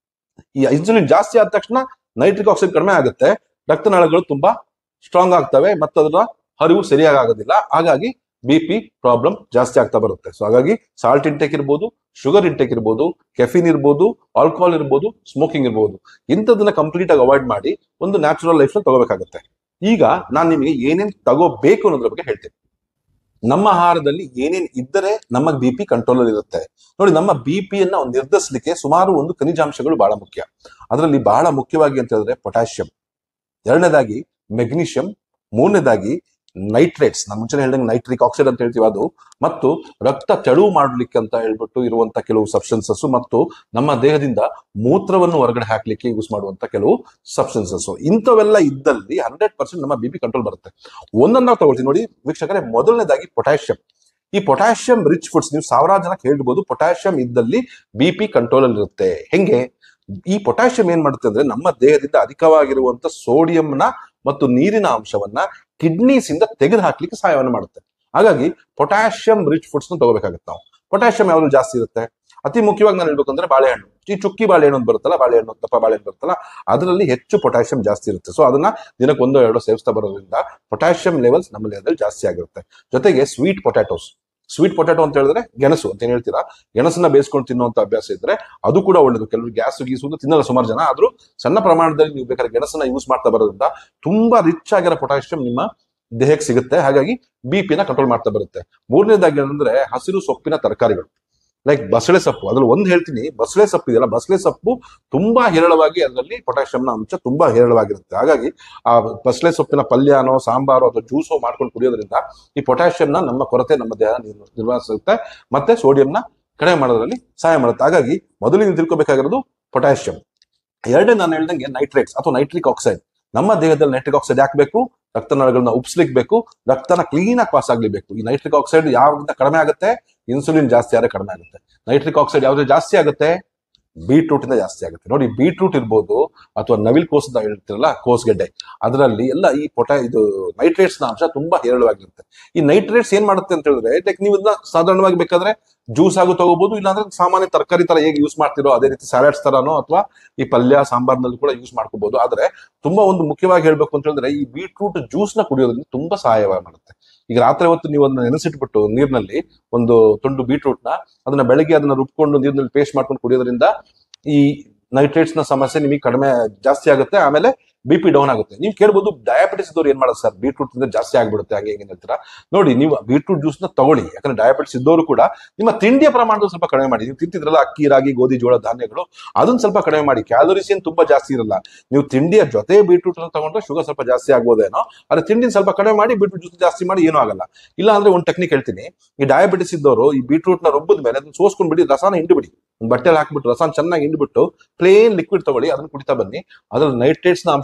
ಈ ಇನ್ಸುಲಿನ್ ಜಾಸ್ತಿ ಆದ ತಕ್ಷಣ ನೈಟ್ರಿಕ್ ಆಕ್ಸೈಡ್ ಕಡಿಮೆ ಆಗುತ್ತೆ, ರಕ್ತನಾಳಗಳು ತುಂಬಾ ಸ್ಟ್ರಾಂಗ್ ಆಗ್ತವೆ ಮತ್ತು ಅದರ ಹರಿವು ಸರಿಯಾಗಿ ಆಗೋದಿಲ್ಲ. ಹಾಗಾಗಿ ಬಿ ಪಿ ಪ್ರಾಬ್ಲಮ್ ಜಾಸ್ತಿ ಆಗ್ತಾ ಬರುತ್ತೆ. ಸೊ ಹಾಗಾಗಿ ಸಾಲ್ಟ್ ಇಂಟೇಕ್ ಇರ್ಬೋದು, ಶುಗರ್ ಇಂಟೇಕ್ ಇರ್ಬೋದು, ಕೆಫಿನ್ ಇರ್ಬೋದು, ಆಲ್ಕೋಹಾಲ್ ಇರ್ಬೋದು, ಸ್ಮೋಕಿಂಗ್ ಇರ್ಬೋದು, ಇಂಥದನ್ನ ಕಂಪ್ಲೀಟ್ ಆಗಿ ಅವಾಯ್ಡ್ ಮಾಡಿ ಒಂದು ನ್ಯಾಚುರಲ್ ಲೈಫ್ ನ ತಗೋಬೇಕಾಗುತ್ತೆ. ಈಗ ನಾನು ನಿಮಗೆ ಏನೇನ್ ತಗೋಬೇಕು ಅನ್ನೋದ್ರ ಬಗ್ಗೆ ಹೇಳ್ತೇನೆ. ನಮ್ಮ ಆಹಾರದಲ್ಲಿ ಏನೇನ್ ಇದ್ದರೆ ನಮ್ಮ ಬಿ ಪಿ ಕಂಟ್ರೋಲ್ ಅಲ್ಲಿ ಇರುತ್ತೆ. ನೋಡಿ, ನಮ್ಮ ಬಿ ಪಿಯನ್ನ ಒಂದು ನಿರ್ಧರಿಸಲಿಕ್ಕೆ ಸುಮಾರು ಒಂದು ಖನಿಜಾಂಶಗಳು ಬಹಳ ಮುಖ್ಯ. ಅದರಲ್ಲಿ ಬಹಳ ಮುಖ್ಯವಾಗಿ ಅಂತ ಹೇಳಿದ್ರೆ ಪೊಟ್ಯಾಷಿಯಂ, ಎರಡನೇದಾಗಿ ಮೆಗ್ನೀಷಿಯಂ, ಮೂರನೇದಾಗಿ ನೈಟ್ರೇಟ್ಸ್, ನಾನು ಮುಂಚೆ ಹೇಳಿದಂಗೆ ನೈಟ್ರಿಕ್ ಆಕ್ಸೈಡ್ ಅಂತ ಹೇಳ್ತೀವಿ ಅದು, ಮತ್ತು ರಕ್ತ ತೆಳುವು ಮಾಡ್ಲಿಕ್ಕೆ ಅಂತ ಹೇಳ್ಬಿಟ್ಟು ಇರುವಂತ ಕೆಲವು ಸಬ್ಸ್ಟೆನ್ಸಸ್, ಮತ್ತು ನಮ್ಮ ದೇಹದಿಂದ ಮೂತ್ರವನ್ನು ಹೊರಗಡೆ ಹಾಕ್ಲಿಕ್ಕೆ ಯೂಸ್ ಮಾಡುವಂತ ಕೆಲವು ಸಬ್ಸ್ಟೆನ್ಸಸ್. ಇಂಥವೆಲ್ಲ ಇದ್ದಲ್ಲಿ ಹಂಡ್ರೆಡ್ ಪರ್ಸೆಂಟ್ ನಮ್ಮ ಬಿ ಪಿ ಕಂಟ್ರೋಲ್ ಬರುತ್ತೆ. ಒಂದನ್ನ ನಾವು ತಗೊಳ್ತೀವಿ ನೋಡಿ ವೀಕ್ಷಕರೇ. ಮೊದಲನೇದಾಗಿ ಪೊಟ್ಯಾಷಿಯಂ. ಈ ಪೊಟ್ಯಾಷಿಯಂ ರಿಚ್ ಫುಡ್ಸ್, ನೀವು ಸಾವಿರಾರು ಜನ ಹೇಳ್ಬೋದು ಪೊಟ್ಯಾಷಿಯಂ ಇದ್ದಲ್ಲಿ ಬಿ ಪಿ ಕಂಟ್ರೋಲ್ ಅಲ್ಲಿ ಇರುತ್ತೆ. ಹೆಂಗೆ? ಈ ಪೊಟ್ಯಾಷಿಯಂ ಏನ್ ಮಾಡುತ್ತೆ ಅಂದ್ರೆ ನಮ್ಮ ದೇಹದಿಂದ ಅಧಿಕವಾಗಿರುವಂತ ಸೋಡಿಯಂನ ಮತ್ತು ನೀರಿನ ಅಂಶವನ್ನ ಕಿಡ್ನೀಸ್ ಇಂದ ತೆಗೆದು ಹಾಕ್ಲಿಕ್ಕೆ ಸಹಾಯವನ್ನು ಮಾಡುತ್ತೆ. ಹಾಗಾಗಿ ಪೊಟ್ಯಾಷಿಯಂ ರಿಚ್ ಫುಡ್ಸ್ ನ ತಗೋಬೇಕಾಗುತ್ತೆ ನಾವು. ಪೊಟ್ಯಾಷಿಯಂ ಯಾವ್ದು ಜಾಸ್ತಿ ಇರುತ್ತೆ? ಅತಿ ಮುಖ್ಯವಾಗಿ ನಾನು ಹೇಳ್ಬೇಕಂದ್ರೆ ಬಾಳೆಹಣ್ಣು. ಈ ಚುಕ್ಕಿ ಬಾಳೆಹಣ್ಣು ಅಂತ ಬರುತ್ತಲ್ಲ, ಬಾಳೆಹಣ್ಣು ದಪ್ಪ ಬಾಳೆಹಣ್ಣು ಬರುತ್ತಲ್ಲ, ಅದರಲ್ಲಿ ಹೆಚ್ಚು ಪೊಟ್ಯಾಷಿಯಂ ಜಾಸ್ತಿ ಇರುತ್ತೆ. ಸೊ ಅದನ್ನ ದಿನಕ್ಕೆ ಒಂದೋ ಎರಡೋ ಸೇವಿಸ್ತಾ ಬರೋದ್ರಿಂದ ಪೊಟ್ಯಾಷಿಯಂ ಲೆವೆಲ್ಸ್ ನಮ್ಮ ದೇಹದಲ್ಲಿ ಜಾಸ್ತಿ ಆಗಿರುತ್ತೆ. ಜೊತೆಗೆ ಸ್ವೀಟ್ ಪೊಟ್ಯಾಟೋಸ್, ಸ್ವೀಟ್ ಪೊಟ್ಯಾಟೋ ಅಂತ ಹೇಳಿದ್ರೆ ಗೆಣಸು ಅಂತ ಏನ್ ಹೇಳ್ತೀರಾ, ಗೆಣಸನ್ನ ಬೇಯಿಸ್ಕೊಂಡು ತಿನ್ನುವಂತ ಅಭ್ಯಾಸ ಇದ್ರೆ ಅದು ಕೂಡ ಒಳ್ಳೇದು. ಕೆಲವರು ಗ್ಯಾಸ್ ಗೀಸುವುದು ತಿನ್ನಲ್ಲ ಸುಮಾರು ಜನ, ಆದ್ರೂ ಸಣ್ಣ ಪ್ರಮಾಣದಲ್ಲಿ ನೀವು ಬೇಕಾದ್ರೆ ಗೆಣಸನ್ನ ಯೂಸ್ ಮಾಡ್ತಾ ಬರೋದ್ರಿಂದ ತುಂಬಾ ರಿಚ್ ಆಗಿರೋ ಪೊಟ್ಯಾಷಿಯಂ ನಿಮ್ಮ ದೇಹಕ್ಕೆ ಸಿಗುತ್ತೆ. ಹಾಗಾಗಿ ಬಿ ಪಿನ ಕಂಟ್ರೋಲ್ ಮಾಡ್ತಾ ಬರುತ್ತೆ. ಮೂರನೇದಾಗಿ ಅಂದ್ರೆ ಹಸಿರು ಸೊಪ್ಪಿನ ತರಕಾರಿಗಳು, ಲೈಕ್ ಬಸಳೆ ಸೊಪ್ಪು. ಅದ್ರಲ್ಲಿ ಒಂದು ಹೇಳ್ತೀನಿ, ಬಸಳೆ ಸೊಪ್ಪು ಇದೆಯಲ್ಲ, ಬಸಳೆ ಸೊಪ್ಪು ತುಂಬಾ ಹೇರಳವಾಗಿ ಅದರಲ್ಲಿ ಪೊಟ್ಯಾಷಿಯಂನ ಅಂಶ ತುಂಬಾ ಹೇರಳವಾಗಿರುತ್ತೆ. ಹಾಗಾಗಿ ಆ ಬಸಳೆ ಸೊಪ್ಪಿನ ಪಲ್ಯನೋ ಸಾಂಬಾರು ಅಥವಾ ಜ್ಯೂಸೋ ಮಾಡ್ಕೊಂಡು ಕುಡಿಯೋದ್ರಿಂದ ಈ ಪೊಟ್ಯಾಷಿಯಂನ ನಮ್ಮ ಕೊರತೆ ನಮ್ಮ ದೇಹ ನಿರ್ವಹಿಸುತ್ತೆ, ಮತ್ತೆ ಸೋಡಿಯಂನ ಕಡಿಮೆ ಮಾಡೋದ್ರಲ್ಲಿ ಸಹಾಯ ಮಾಡುತ್ತೆ. ಹಾಗಾಗಿ ಮೊದಲು ನೀವು ತಿಳ್ಕೊಬೇಕಾಗಿರೋದು ಪೊಟ್ಯಾಷಿಯಂ. ಎರಡನೇ ನಾನು ಹೇಳ್ದಂಗೆ ನೈಟ್ರೇಟ್ಸ್ ಅಥವಾ ನೈಟ್ರಿಕ್ ಆಕ್ಸೈಡ್. ನಮ್ಮ ದೇಹದಲ್ಲಿ ನೈಟ್ರಿಕ್ ಆಕ್ಸೈಡ್ ಹಾಕ್ಬೇಕು, ರಕ್ತನಾಳಗಳನ್ನ ಉಪ್ಸ್ಲಿಕ್ಕೆ ಬೇಕು, ರಕ್ತನ ಕ್ಲೀನ್ ಆಗಿ ಪಾಸ್ ಆಗ್ಲಿಬೇಕು. ಈ ನೈಟ್ರಿಕ್ ಆಕ್ಸೈಡ್ ಯಾವ್ದಿಂದ ಕಡಿಮೆ ಆಗುತ್ತೆ? ಇನ್ಸುಲಿನ್ ಜಾಸ್ತಿ ಆದ್ರೆ ಕಡಿಮೆ ಆಗುತ್ತೆ. ನೈಟ್ರಿಕ್ ಆಕ್ಸೈಡ್ ಯಾವ್ದು ಜಾಸ್ತಿ ಆಗುತ್ತೆ? ಬೀಟ್ರೂಟ್ ಇಂದ ಜಾಸ್ತಿ ಆಗುತ್ತೆ. ನೋಡಿ, ಬೀಟ್ರೂಟ್ ಇರ್ಬೋದು ಅಥವಾ ನವಿಲ್ ಕೋಸ್ ಅಂತ ಹೇಳ್ತಿರಲ್ಲ, ಕೋಸ್ಗೆಡ್ಡೆ, ಅದರಲ್ಲಿ ಎಲ್ಲ ಈ ಪೊಟಾ ಇದು ನೈಟ್ರೇಟ್ಸ್ ನ ಅಂಶ ತುಂಬಾ ಹೇರಳವಾಗಿರುತ್ತೆ. ಈ ನೈಟ್ರೇಟ್ಸ್ ಏನ್ ಮಾಡುತ್ತೆ ಅಂತ ಹೇಳಿದ್ರೆ, ಲೈಕ್ ನೀವು ಇದನ್ನ ಸಾಧಾರಣವಾಗಿ ಬೇಕಾದ್ರೆ ಜ್ಯೂಸ್ ಆಗು ತಗೋಬಹುದು, ಇಲ್ಲಾಂದ್ರೆ ಸಾಮಾನ್ಯ ತರಕಾರಿ ತರ ಹೇಗೆ ಯೂಸ್ ಮಾಡ್ತಿರೋ ಅದೇ ರೀತಿ ಸ್ಯಾಲಡ್ಸ್ ತರನೋ ಅಥವಾ ಈ ಪಲ್ಯ ಸಾಂಬಾರ್ನಲ್ಲಿ ಕೂಡ ಯೂಸ್ ಮಾಡ್ಕೋಬಹುದು. ಆದ್ರೆ ತುಂಬಾ ಒಂದು ಮುಖ್ಯವಾಗಿ ಹೇಳ್ಬೇಕು ಅಂತ ಹೇಳಿದ್ರೆ ಈ ಬೀಟ್ರೂಟ್ ಜ್ಯೂಸ್ ನ ಕುಡಿಯೋದ್ರಿಂದ ತುಂಬಾ ಸಹಾಯ ಮಾಡುತ್ತೆ. ಈಗ ರಾತ್ರಿ ಹೊತ್ತು ನೀವು ಅದನ್ನ ನೆನೆಸಿಟ್ಬಿಟ್ಟು ನೀರಿನಲ್ಲಿ ಒಂದು ತುಂಡು ಬೀಟ್ರೂಟ್ ನ ಅದನ್ನ ಬೆಳಗ್ಗೆ ಅದನ್ನ ರುಬ್ಕೊಂಡು ನೀರಿನಲ್ಲಿ ಪೇಸ್ಟ್ ಮಾಡ್ಕೊಂಡು ಕುಡಿಯೋದ್ರಿಂದ ಈ ನೈಟ್ರೇಟ್ಸ್ ನ ಸಮಸ್ಯೆ ನಿಮಗೆ ಕಡಿಮೆ ಜಾಸ್ತಿ ಆಗುತ್ತೆ. ಆಮೇಲೆ ಬಿ ಪಿ ಡೌನ್ ಆಗುತ್ತೆ. ನೀವು ಕೇಳ್ಬೋದು ಡಯಾಬಿಟಿಸ್ ಇದ್ದವ್ರು ಏನ್ ಮಾಡೋದು ಸರ್, ಬೀಟ್ರೂಟ್ ಇಂದ ಜಾಸ್ತಿ ಆಗ್ಬಿಡುತ್ತೆ ಹಾಗೆ ಹೇಗೆ ಹೇಳ್ತೀರಾ? ನೋಡಿ, ನೀವು ಬೀಟ್ರೂಟ್ ಜ್ಯೂಸ್ ನ ತಗೊಳ್ಳಿ. ಯಾಕಂದ್ರೆ ಡಯಾಬಿಟಿಸ್ ಇದ್ದವರು ಕೂಡ ನಿಮ್ಮ ತಿಂಡಿಯ ಪ್ರಮಾಣದ ಸ್ವಲ್ಪ ಕಡಿಮೆ ಮಾಡಿ. ನೀವು ತಿಂತಿದ್ರಲ್ಲ ಅಕ್ಕಿ, ರಾಗಿ, ಗೋಧಿ, ಜೋಳ, ಧಾನ್ಯಗಳು, ಅದನ್ನ ಸ್ವಲ್ಪ ಕಡಿಮೆ ಮಾಡಿ. ಕ್ಯಾಲೋರೀಸ್ ಏನ್ ತುಂಬಾ ಜಾಸ್ತಿ ಇರಲ್ಲ. ನೀವು ತಿಂಡಿಯ ಜೊತೆ ಬೀಟ್ರೂಟ್ ಅನ್ನು ತಗೊಂಡ್ರೆ ಶುಗರ್ ಸ್ವಲ್ಪ ಜಾಸ್ತಿ ಆಗ್ಬೋದೇನೋ, ಆದ್ರೆ ತಿಂಡಿನ ಸ್ವಲ್ಪ ಕಡಿಮೆ ಮಾಡಿ ಬೀಟ್ರೂಟ್ ಜ್ಯೂಸ್ ಜಾಸ್ತಿ ಮಾಡಿ ಏನೂ ಆಗಲ್ಲ. ಇಲ್ಲ ಅಂದ್ರೆ ಒಂದು ಟೆಕ್ನಿಕ್ ಹೇಳ್ತೀನಿ. ಈ ಡಯಾಬಿಟಿಸ್ ಇದ್ದವರು ಈ ಬೀಟ್ರೂಟ್ ನ ರುಬ್ಬದ ಮೇಲೆ ಅದನ್ನ ಸೋಸ್ಕೊಂಡ್ಬಿಡಿ, ರಸಾನ ಹಿಂಡ್ಬಿಡಿ, ಒಂದು ಬಟ್ಟೆಲಿ ಹಾಕ್ಬಿಟ್ಟು ರಸಾನ ಚೆನ್ನಾಗಿ ಹಿಂಡ್ಬಿಟ್ಟು ಪ್ಲೇನ್ ಲಿಕ್ವಿಡ್ ತಗೊಳ್ಳಿ, ಅದನ್ನ ಕುಡಿತಾ ಬನ್ನಿ. ಅದ್ರಲ್ಲಿ ನೈಟ್ರೇಟ್ಸ್ ನ ಅಂಶ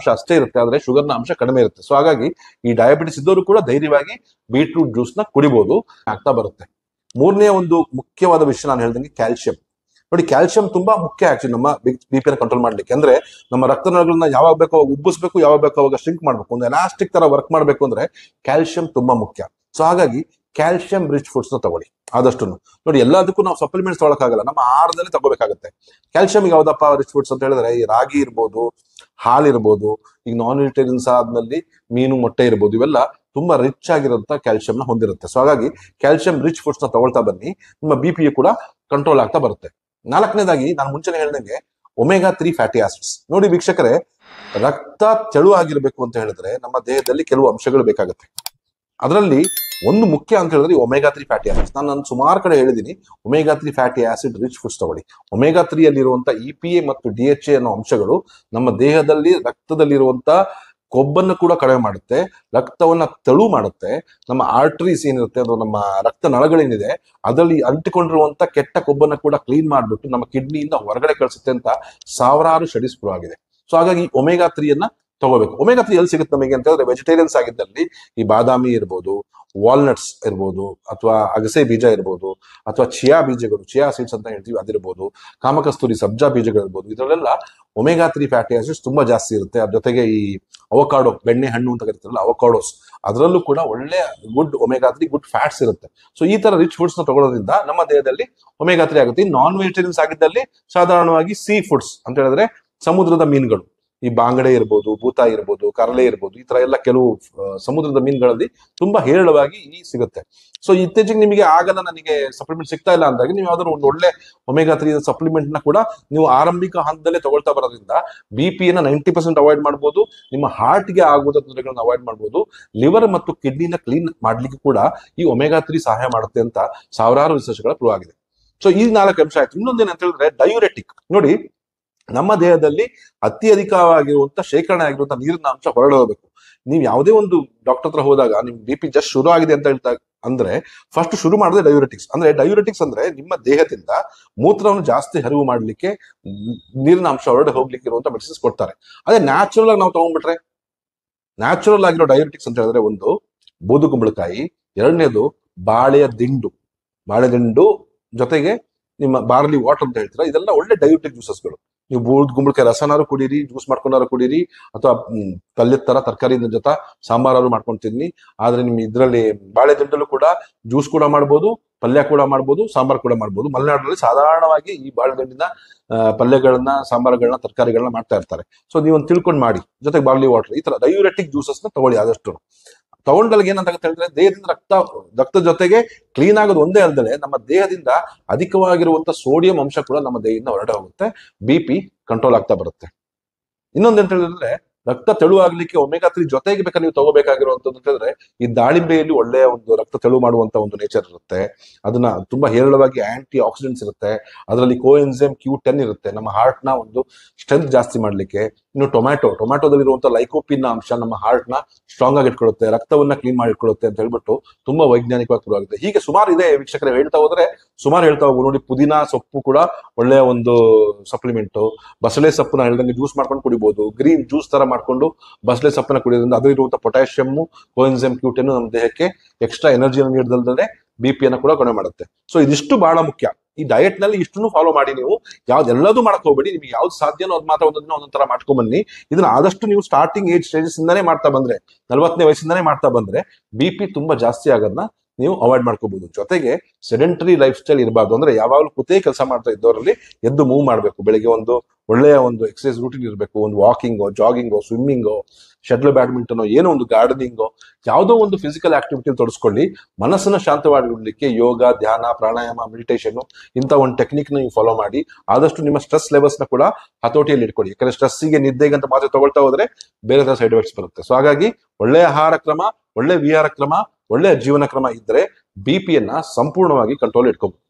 ಅಷ್ಟೇ ಇರುತ್ತೆ, ಆದ್ರೆ ಶುಗರ್ನ ಅಂಶ ಕಡಿಮೆ ಇರುತ್ತೆ. ಸೊ ಹಾಗಾಗಿ ಈ ಡಯಾಬಿಟಿಸ್ ಇದ್ದವರು ಕೂಡ ಧೈರ್ಯವಾಗಿ ಬೀಟ್ರೂಟ್ ಜ್ಯೂಸ್ ನ ಕುಡಿಬಹುದು, ಆಗ್ತಾ ಬರುತ್ತೆ. ಮೂರನೇ ಒಂದು ಮುಖ್ಯವಾದ ವಿಷಯ ನಾನು ಹೇಳ್ದಂಗೆ ಕ್ಯಾಲ್ಸಿಯಂ. ನೋಡಿ, ಕ್ಯಾಲ್ಸಿಯಂ ತುಂಬಾ ಮುಖ್ಯ ಆಕ್ಚುಲಿ ನಮ್ಮ ಬಿ ಪಿ ಕಂಟ್ರೋಲ್ ಮಾಡ್ಲಿಕ್ಕೆ. ಅಂದ್ರೆ ನಮ್ಮ ರಕ್ತನಾಳಗಳನ್ನ ಯಾವಾಗ ಬೇಕೋ ಅವಾಗ ಉಬ್ಬಿಸ್ಬೇಕು, ಯಾವಾಗ ಬೇಕೋ ಅವಾಗ ಶ್ರಿಂಕ್ ಮಾಡ್ಬೇಕು, ಒಂದು ಎಲಾಸ್ಟಿಕ್ ತರ ವರ್ಕ್ ಮಾಡ್ಬೇಕು ಅಂದ್ರೆ ಕ್ಯಾಲ್ಸಿಯಂ ತುಂಬಾ ಮುಖ್ಯ. ಸೊ ಹಾಗಾಗಿ ಕ್ಯಾಲ್ಸಿಯಂ ರಿಚ್ ಫುಡ್ಸ್ ನ ತಗೊಳ್ಳಿ ಆದಷ್ಟು. ನೋಡಿ, ಎಲ್ಲದಕ್ಕೂ ನಾವು ಸಪ್ಲಿಮೆಂಟ್ಸ್ ತಗೊಳಕ್ಕಾಗಲ್ಲ, ನಮ್ಮ ಆಹಾರದಲ್ಲಿ ತಗೋಬೇಕಾಗುತ್ತೆ. ಕ್ಯಾಲ್ಸಿಯಂ ಯಾವ್ದಪ್ಪ ರಿಚ್ ಫುಡ್ಸ್ ಅಂತ ಹೇಳಿದ್ರೆ ಈ ರಾಗಿ ಇರ್ಬೋದು, ಹಾಲು ಇರ್ಬೋದು, ಈಗ ನಾನ್ ವೆಜಿಟೇರಿಯನ್ಸ್ ಆದ್ಮೇಲೆ ಮೀನು ಮೊಟ್ಟೆ ಇರ್ಬೋದು, ಇವೆಲ್ಲ ತುಂಬಾ ರಿಚ್ ಆಗಿರೋಂಥ ಕ್ಯಾಲ್ಸಿಯಂ ನ ಹೊಂದಿರುತ್ತೆ. ಸೊ ಹಾಗಾಗಿ ಕ್ಯಾಲ್ಸಿಯಂ ರಿಚ್ ಫುಡ್ಸ್ ನ ತಗೊಳ್ತಾ ಬನ್ನಿ, ನಿಮ್ಮ ಬಿ ಪಿ ಕೂಡ ಕಂಟ್ರೋಲ್ ಆಗ್ತಾ ಬರುತ್ತೆ. ನಾಲ್ಕನೇದಾಗಿ ನಾನು ಮುಂಚೆನೆ ಹೇಳ್ದಂಗೆ ಒಮೆಗಾ ತ್ರೀ ಫ್ಯಾಟಿ ಆಸಿಡ್ಸ್. ನೋಡಿ ವೀಕ್ಷಕರೇ, ರಕ್ತ ತೆಳು ಆಗಿರ್ಬೇಕು ಅಂತ ಹೇಳಿದ್ರೆ ನಮ್ಮ ದೇಹದಲ್ಲಿ ಕೆಲವು ಅಂಶಗಳು ಬೇಕಾಗುತ್ತೆ. ಅದರಲ್ಲಿ ಒಂದು ಮುಖ್ಯ ಅಂತ ಹೇಳಿದ್ರೆ ಒಮೆಗಾ ತ್ರೀ ಫ್ಯಾಟಿ ಆಸಿಡ್ಸ್. ನಾನು ನಾನು ಸುಮಾರು ಕಡೆ ಹೇಳಿದ್ದೀನಿ, omega three fatty acid rich foods ತಗೊಳ್ಳಿ. ಒಮೆಗಾ ತ್ರೀ ಅಲ್ಲಿರುವಂತ ಇ ಪಿ ಎ ಮತ್ತು ಡಿ ಎಚ್ ಎ ಅನ್ನೋ ಅಂಶಗಳು ನಮ್ಮ ದೇಹದಲ್ಲಿ ರಕ್ತದಲ್ಲಿರುವಂತ ಕೊಬ್ಬನ್ನು ಕೂಡ ಕಡಿಮೆ ಮಾಡುತ್ತೆ, ರಕ್ತವನ್ನ ತೆಳು ಮಾಡುತ್ತೆ. ನಮ್ಮ ಆರ್ಟರೀಸ್ ಏನಿರುತ್ತೆ, ಅದು ನಮ್ಮ ರಕ್ತ ನಳಗಳೇನಿದೆ ಅದರಲ್ಲಿ ಅಂಟಿಕೊಂಡಿರುವಂತ ಕೆಟ್ಟ ಕೊಬ್ಬನ್ನ ಕೂಡ ಕ್ಲೀನ್ ಮಾಡಿಬಿಟ್ಟು ನಮ್ಮ ಕಿಡ್ನಿಯಿಂದ ಹೊರಗಡೆ ಕಳಿಸುತ್ತೆ ಅಂತ ಸಾವಿರಾರು ಸ್ಟಡೀಸ್ ಪ್ರೂವ್ ಆಗಿದೆ. ಸೊ ಹಾಗಾಗಿ ಒಮೆಗಾ ತ್ರೀ ಅನ್ನ ತಗೋಬೇಕು. ಒಮೆಗಾ ತ್ರೀ ಎಲ್ಲಿ ಸಿಗುತ್ತೆ ನಮಗೆ ಅಂತ ಹೇಳಿದ್ರೆ, ವೆಜಿಟೇರಿಯನ್ಸ್ ಆಗಿದ್ದಲ್ಲಿ ಈ ಬಾದಾಮಿ ಇರ್ಬೋದು, ವಾಲ್ನಟ್ಸ್ ಇರ್ಬೋದು, ಅಥವಾ ಅಗಸೆ ಬೀಜ ಇರ್ಬೋದು, ಅಥವಾ ಚಿಯಾ ಬೀಜಗಳು, ಚಿಯಾ ಸೀಡ್ಸ್ ಅಂತ ಹೇಳ್ತೀವಿ ಅದಿರ್ಬೋದು, ಕಾಮಕಸ್ತೂರಿ ಸಬ್ಜಾ ಬೀಜಗಳಿರ್ಬೋದು, ಇದರಲ್ಲೆಲ್ಲ ಒಮೆಗಾ ತ್ರೀ ಫ್ಯಾಟಿ ಆಸಿಡ್ಸ್ ತುಂಬಾ ಜಾಸ್ತಿ ಇರುತ್ತೆ. ಅದ್ರ ಜೊತೆಗೆ ಈ ಅವಕಾಡೋ, ಬೆಣ್ಣೆ ಹಣ್ಣು ಅಂತ ಕರಿತಾರಲ್ಲ ಅವಕಾಡೋಸ್, ಅದರಲ್ಲೂ ಕೂಡ ಒಳ್ಳೆ good omega three good fats ಇರುತ್ತೆ. ಸೊ ಈ ತರ ರಿಚ್ ಫುಡ್ಸ್ ನ ತಗೊಳ್ಳೋದ್ರಿಂದ ನಮ್ಮ ದೇಹದಲ್ಲಿ ಒಮೆಗಾ ತ್ರೀ ಆಗುತ್ತೆ. ನಾನ್ ವೆಜಿಟೇರಿಯನ್ಸ್ ಆಗಿದ್ದಲ್ಲಿ ಸಾಧಾರಣವಾಗಿ ಸೀ ಫುಡ್ಸ್ ಅಂತ ಹೇಳಿದ್ರೆ ಸಮುದ್ರದ ಮೀನುಗಳು, ಈ ಬಾಂಗಡೆ ಇರ್ಬೋದು, ಬೂತ ಇರ್ಬೋದು, ಕರಲೆ ಇರ್ಬೋದು, ಈ ತರ ಎಲ್ಲ ಕೆಲವು ಸಮುದ್ರದ ಮೀನುಗಳಲ್ಲಿ ತುಂಬಾ ಹೇರಳವಾಗಿ ಈ ಸಿಗುತ್ತೆ. ಸೊ ಇತ್ತೀಚೆಗೆ ನಿಮಗೆ ಆಗಲ್ಲ, ನನಗೆ ಸಪ್ಲಿಮೆಂಟ್ ಸಿಗ್ತಾ ಇಲ್ಲ ಅಂದಾಗ ನೀವು ಯಾವ್ದಾದ್ರು ಒಂದು ಒಳ್ಳೆ ಒಮೆಗಾ ತ್ರೀ ಸಪ್ಲಿಮೆಂಟ್ ನ ಕೂಡ ನೀವು ಆರಂಭಿಕ ಹಂತದಲ್ಲೇ ತಗೊಳ್ತಾ ಬರೋದ್ರಿಂದ ಬಿ ಪಿಯನ್ನ ನೈಂಟಿ ಪರ್ಸೆಂಟ್ ಅವಾಯ್ಡ್ ಮಾಡ್ಬೋದು, ನಿಮ್ಮ ಹಾರ್ಟ್ಗೆ ಆಗುವಂತ ತೊಂದರೆಗಳನ್ನ ಅವಾಯ್ಡ್ ಮಾಡ್ಬೋದು, ಲಿವರ್ ಮತ್ತು ಕಿಡ್ನಿನ ಕ್ಲೀನ್ ಮಾಡ್ಲಿಕ್ಕೆ ಕೂಡ ಈ ಒಮೆಗಾ ತ್ರೀ ಸಹಾಯ ಮಾಡುತ್ತೆ ಅಂತ ಸಾವಿರಾರು ರಿಸರ್ಚ್ಗಳ ಪ್ರೂವ್ ಆಗಿದೆ. ಸೊ ಈ ನಾಲ್ಕು ಅಂಶ ಆಯ್ತು. ಇನ್ನೊಂದೇನಂತ ಹೇಳಿದ್ರೆ ಡಯೂರೆಟಿಕ್. ನೋಡಿ, ನಮ್ಮ ದೇಹದಲ್ಲಿ ಅತ್ಯಧಿಕವಾಗಿರುವಂತ ಶೇಖರಣೆ ಆಗಿರುವಂತ ನೀರಿನ ಅಂಶ ಹೊರಡೆ ಹೋಗ್ಬೇಕು. ನೀವು ಯಾವುದೇ ಒಂದು ಡಾಕ್ಟರ್ ಹತ್ರ ಹೋದಾಗ ನಿಮ್ ಬಿ ಪಿ ಜಸ್ಟ್ ಶುರು ಆಗಿದೆ ಅಂತ ಹೇಳ್ತಾ ಅಂದ್ರೆ ಫಸ್ಟ್ ಶುರು ಮಾಡಿದ್ರೆ ಡಯೂರೆಟಿಕ್ಸ್. ಅಂದ್ರೆ ಡಯೂರೆಟಿಕ್ಸ್ ಅಂದ್ರೆ ನಿಮ್ಮ ದೇಹದಿಂದ ಮೂತ್ರವನ್ನು ಜಾಸ್ತಿ ಹರಿವು ಮಾಡ್ಲಿಕ್ಕೆ, ನೀರಿನ ಅಂಶ ಹೊರಡೆ ಹೋಗ್ಲಿಕ್ಕೆ ಇರುವಂತ ಮೆಡಿಸಿನ್ಸ್ ಕೊಡ್ತಾರೆ. ಅದೇ ನ್ಯಾಚುರಲ್ ಆಗಿ ನಾವು ತಗೊಂಡ್ಬಿಟ್ರೆ, ನ್ಯಾಚುರಲ್ ಆಗಿರೋ ಡಯೂರೆಟಿಕ್ಸ್ ಅಂತ ಹೇಳಿದ್ರೆ ಒಂದು ಬೂದು ಕುಂಬಳಕಾಯಿ, ಎರಡನೇದು ಬಾಳೆಯ ದಿಂಡು, ಬಾಳೆ ದಿಂಡು ಜೊತೆಗೆ ನಿಮ್ಮ ಬಾರ್ಲಿ ವಾಟರ್ ಅಂತ ಹೇಳ್ತೀರಾ, ಇದೆಲ್ಲ ಒಳ್ಳೆ ಡಯೂರೆಟಿಕ್ ಜ್ಯೂಸಸ್ಗಳು. ನೀವು ಬೂದ್ ಗುಂಬಳಕಾಯಿ ರಸನಾರು ಕುಡೀರಿ, ಜ್ಯೂಸ್ ಮಾಡ್ಕೊಂಡಾರು ಕುಡೀರಿ, ಅಥವಾ ಪಲ್ಯದ ತರ ತರಕಾರಿ ಜೊತೆ ಸಾಂಬಾರು ಮಾಡ್ಕೊಂಡು ತಿನ್ನಿ. ಆದ್ರೆ ನಿಮ್ ಇದ್ರಲ್ಲಿ ಬಾಳೆ ದಿಂಡಲ್ಲೂ ಕೂಡ ಜ್ಯೂಸ್ ಕೂಡ ಮಾಡ್ಬೋದು, ಪಲ್ಯ ಕೂಡ ಮಾಡ್ಬೋದು, ಸಾಂಬಾರ್ ಕೂಡ ಮಾಡ್ಬೋದು. ಮಲೆನಾಡಿನಲ್ಲಿ ಸಾಧಾರಣವಾಗಿ ಈ ಬಾಳೆ ದಿಂಡಿನ ಪಲ್ಯಗಳನ್ನ, ಸಾಂಬಾರುಗಳನ್ನ, ತರಕಾರಿಗಳನ್ನ ಮಾಡ್ತಾ ಇರ್ತಾರೆ. ಸೊ ನೀವೊಂದು ತಿಳ್ಕೊಂಡು ಮಾಡಿ. ಜೊತೆಗೆ ಬಾರ್ಲಿ ವಾಟರ್, ಈ ತರ ಡಯೂರೆಟಿಕ್ ಜ್ಯೂಸಸ್ ನ ತಗೊಳ್ಳಿ ಆದಷ್ಟು. ತಗೊಂಡಲ್ಲಿ ಏನಂತ ಹೇಳಿದ್ರೆ ದೇಹದಿಂದ ರಕ್ತ ರಕ್ತದ ಜೊತೆಗೆ ಕ್ಲೀನ್ ಆಗೋದು ಒಂದೇ ಅಲ್ಲದೆ ನಮ್ಮ ದೇಹದಿಂದ ಅಧಿಕವಾಗಿರುವಂತ ಸೋಡಿಯಂ ಅಂಶ ಕೂಡ ನಮ್ಮ ದೇಹದಿಂದ ಹೊರಡೆ ಹೋಗುತ್ತೆ, ಬಿ ಪಿ ಕಂಟ್ರೋಲ್ ಆಗ್ತಾ ಬರುತ್ತೆ. ಇನ್ನೊಂದೇಂತ ಹೇಳಿದ್ರೆ ರಕ್ತ ತೆಳುವಾಗ್ಲಿಕ್ಕೆ ಒಮೆಗಾ ತ್ರೀ ಜೊತೆಗೆ ಬೇಕಾದ್ರೆ ನೀವು ತಗೋಬೇಕಾಗಿರುವಂತದ್ದು ಅಂತ ಹೇಳಿದ್ರೆ ಈ ದಾಳಿಂಬೆಯಲ್ಲಿ ಒಳ್ಳೆಯ ಒಂದು ರಕ್ತ ತೆಳು ಮಾಡುವಂತ ಒಂದು ನೇಚರ್ ಇರುತ್ತೆ. ಅದನ್ನ ತುಂಬಾ ಹೇರಳವಾಗಿ ಆಂಟಿ ಆಕ್ಸಿಡೆಂಟ್ಸ್ ಇರುತ್ತೆ. ಅದರಲ್ಲಿ ಕೋಎನ್ಸೈಮ್ ಕ್ಯೂ ಟೆನ್ ಇರುತ್ತೆ, ನಮ್ಮ ಹಾರ್ಟ್ ನ ಒಂದು ಸ್ಟ್ರೆಂತ್ ಜಾಸ್ತಿ ಮಾಡ್ಲಿಕ್ಕೆ. ಇನ್ನು ಟೊಮ್ಯಾಟೊ, ಟೊಮ್ಯಾಟೋದಲ್ಲಿರುವಂತ ಲೈಕೋಪಿನ್ ಅಂಶ ನಮ್ಮ ಹಾರ್ಟ್ ನ ಸ್ಟ್ರಾಂಗ್ ಆಗಿ ಇಟ್ಕೊಳ್ಳುತ್ತೆ, ರಕ್ತವನ್ನ ಕ್ಲೀನ್ ಮಾಡಿ ಇಟ್ಕೊಳ್ಳುತ್ತೆ ಅಂತ ಹೇಳ್ಬಿಟ್ಟು ತುಂಬಾ ವೈಜ್ಞಾನಿಕವಾಗಿ ಪ್ರೂವ್ ಆಗುತ್ತೆ. ಹೀಗೆ ಸುಮಾರು ಇದೆ ವೀಕ್ಷಕರೇ, ಹೇಳ್ತಾ ಹೋದ್ರೆ ಸುಮಾರು ಹೇಳ್ತಾ ಹೋಗ್ಬೋದು. ನೋಡಿ, ಪುದೀನಾ ಸೊಪ್ಪು ಕೂಡ ಒಳ್ಳೆಯ ಒಂದು ಸಪ್ಲಿಮೆಂಟ್. ಬಸಳೆ ಸೊಪ್ಪನ್ನ ಹೇಳ್ದಂಗೆ ಜ್ಯೂಸ್ ಮಾಡ್ಕೊಂಡು ಕುಡಿಬಹುದು, ಗ್ರೀನ್ ಜ್ಯೂಸ್ ತರ ಮಾಡ್ಕೊಂಡು ಬಸಳೆ ಸೊಪ್ಪನ್ನ ಕುಡಿಯೋದ್ರಿಂದ ಅದರಲ್ಲಿರುವಂತಹ ಪೊಟ್ಯಾಷಿಯಮ್, ಕೋಎನ್ಸೈಮ್ ಕ್ಯೂ ಟೆನ್ ನಮ್ಮ ದೇಹಕ್ಕೆ ಎಕ್ಸ್ಟ್ರಾ ಎನರ್ಜಿಯನ್ನು ನೀಡದಲ್ಲದೆ ಬಿ ಪಿಯನ್ನ ಕೂಡ ಕಡಿಮೆ ಮಾಡುತ್ತೆ. ಸೊ ಇದಿಷ್ಟು ಬಹಳ ಮುಖ್ಯ. ಈ ಡಯಟ್ ನಲ್ಲಿ ಇಷ್ಟನ್ನು ಫಾಲೋ ಮಾಡಿ. ನೀವು ಯಾವ್ದೆಲ್ಲದೂ ಮಾಡಕ್ ಹೋಗ್ಬೇಡಿ, ನಿಮ್ಗೆ ಯಾವ್ದು ಸಾಧ್ಯನೋ ಅದ್ ಮಾತ್ರ ಒಂದೊಂದಿನ ಒಂದೊಂದರ ಮಾಡ್ಕೊಂಡ್ ಬನ್ನಿ. ಇದನ್ನ ಆದಷ್ಟು ನೀವು ಸ್ಟಾರ್ಟಿಂಗ್ ಏಜ್ ಸ್ಟೇಜಸ್ ಇಂದಾನೇ ಮಾಡ್ತಾ ಬಂದ್ರೆ, ನಲ್ವತ್ತನೇ ವಯಸ್ಸಿಂದಾನೇ ಮಾಡ್ತಾ ಬಂದ್ರೆ ಬಿ ಪಿ ತುಂಬಾ ಜಾಸ್ತಿ ಆಗೋದನ್ನ ನೀವು ಅವಾಯ್ಡ್ ಮಾಡ್ಕೋಬಹುದು. ಜೊತೆಗೆ ಸೆಡೆಂಟರಿ ಲೈಫ್ ಸ್ಟೈಲ್ ಇರಬಾರ್ದು. ಅಂದ್ರೆ ಯಾವಾಗಲೂ ಕೂತೇ ಕೆಲಸ ಮಾಡ್ತಾ ಇದ್ದವರಲ್ಲಿ ಎದ್ದು ಮೂವ್ ಮಾಡಬೇಕು. ಬೆಳಿಗ್ಗೆ ಒಂದು ಒಳ್ಳೆಯ ಒಂದು ಎಕ್ಸರ್ಸೈಸ್ ರೂಟೀನ್ ಇರಬೇಕು. ಒಂದು ವಾಕಿಂಗೋ, ಜಾಗಿಂಗೋ, ಸ್ವಿಮ್ಮಿಂಗೋ, ಶಟ್ಲ್ ಬ್ಯಾಡ್ಮಿಂಟನೋ, ಏನೋ ಒಂದು ಗಾರ್ಡನಿಂಗೋ, ಯಾವುದೋ ಒಂದು ಫಿಸಿಕಲ್ ಆಕ್ಟಿವಿಟಿ ತೊಡಸ್ಕೊಳ್ಳಿ. ಮನಸ್ಸನ್ನ ಶಾಂತವಾಗಿಡ್ಲಿಕ್ಕೆ ಯೋಗ, ಧ್ಯಾನ, ಪ್ರಾಣಾಯಾಮ, ಮೆಡಿಟೇಷನ್ ಇಂಥ ಒಂದು ಟೆಕ್ನಿಕ್ ನೀವು ಫಾಲೋ ಮಾಡಿ ಆದಷ್ಟು ನಿಮ್ಮ ಸ್ಟ್ರೆಸ್ ಲೆವೆಲ್ಸ್ ನ ಕೂಡ ಹತೋಟಿಯಲ್ಲಿ ಇಟ್ಕೊಳ್ಳಿ. ಯಾಕಂದ್ರೆ ಸ್ಟ್ರೆಸ್ಸಿಗೆ ನಿದ್ದೆಗೆ ಅಂತ ಮಾತ್ರ ತಗೊಳ್ತಾ ಹೋದ್ರೆ ಬೇರೆ ತರ ಸೈಡ್ ಎಫೆಕ್ಟ್ಸ್ ಬರುತ್ತೆ. ಸೊ ಹಾಗಾಗಿ ಒಳ್ಳೆಯ ಆಹಾರ ಕ್ರಮ, ಒಳ್ಳೆ ವಿಹಾರ ಕ್ರಮ, ಒಳ್ಳೆಯ ಜೀವನ ಕ್ರಮ ಇದ್ರೆ ಬಿ ಪಿಯನ್ನ ಸಂಪೂರ್ಣವಾಗಿ ಕಂಟ್ರೋಲ್ ಇಟ್ಕೋಬಹುದು.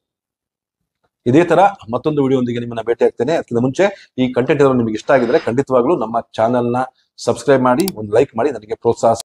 ಇದೇ ತರ ಮತ್ತೊಂದು ವಿಡಿಯೋದೊಂದಿಗೆ ನಿಮ್ಮನ್ನ ಭೇಟಿ ಆಗ್ತೇನೆ. ಅದಕ್ಕಿಂತ ಮುಂಚೆ ಈ ಕಂಟೆಂಟ್ ನಿಮಗೆ ಇಷ್ಟ ಆಗಿದ್ರೆ ಖಂಡಿತವಾಗ್ಲೂ ನಮ್ಮ ಚಾನೆಲ್ ನ ಸಬ್ಸ್ಕ್ರೈಬ್ ಮಾಡಿ, ಒಂದು ಲೈಕ್ ಮಾಡಿ, ನನಗೆ ಪ್ರೋತ್ಸಾಹ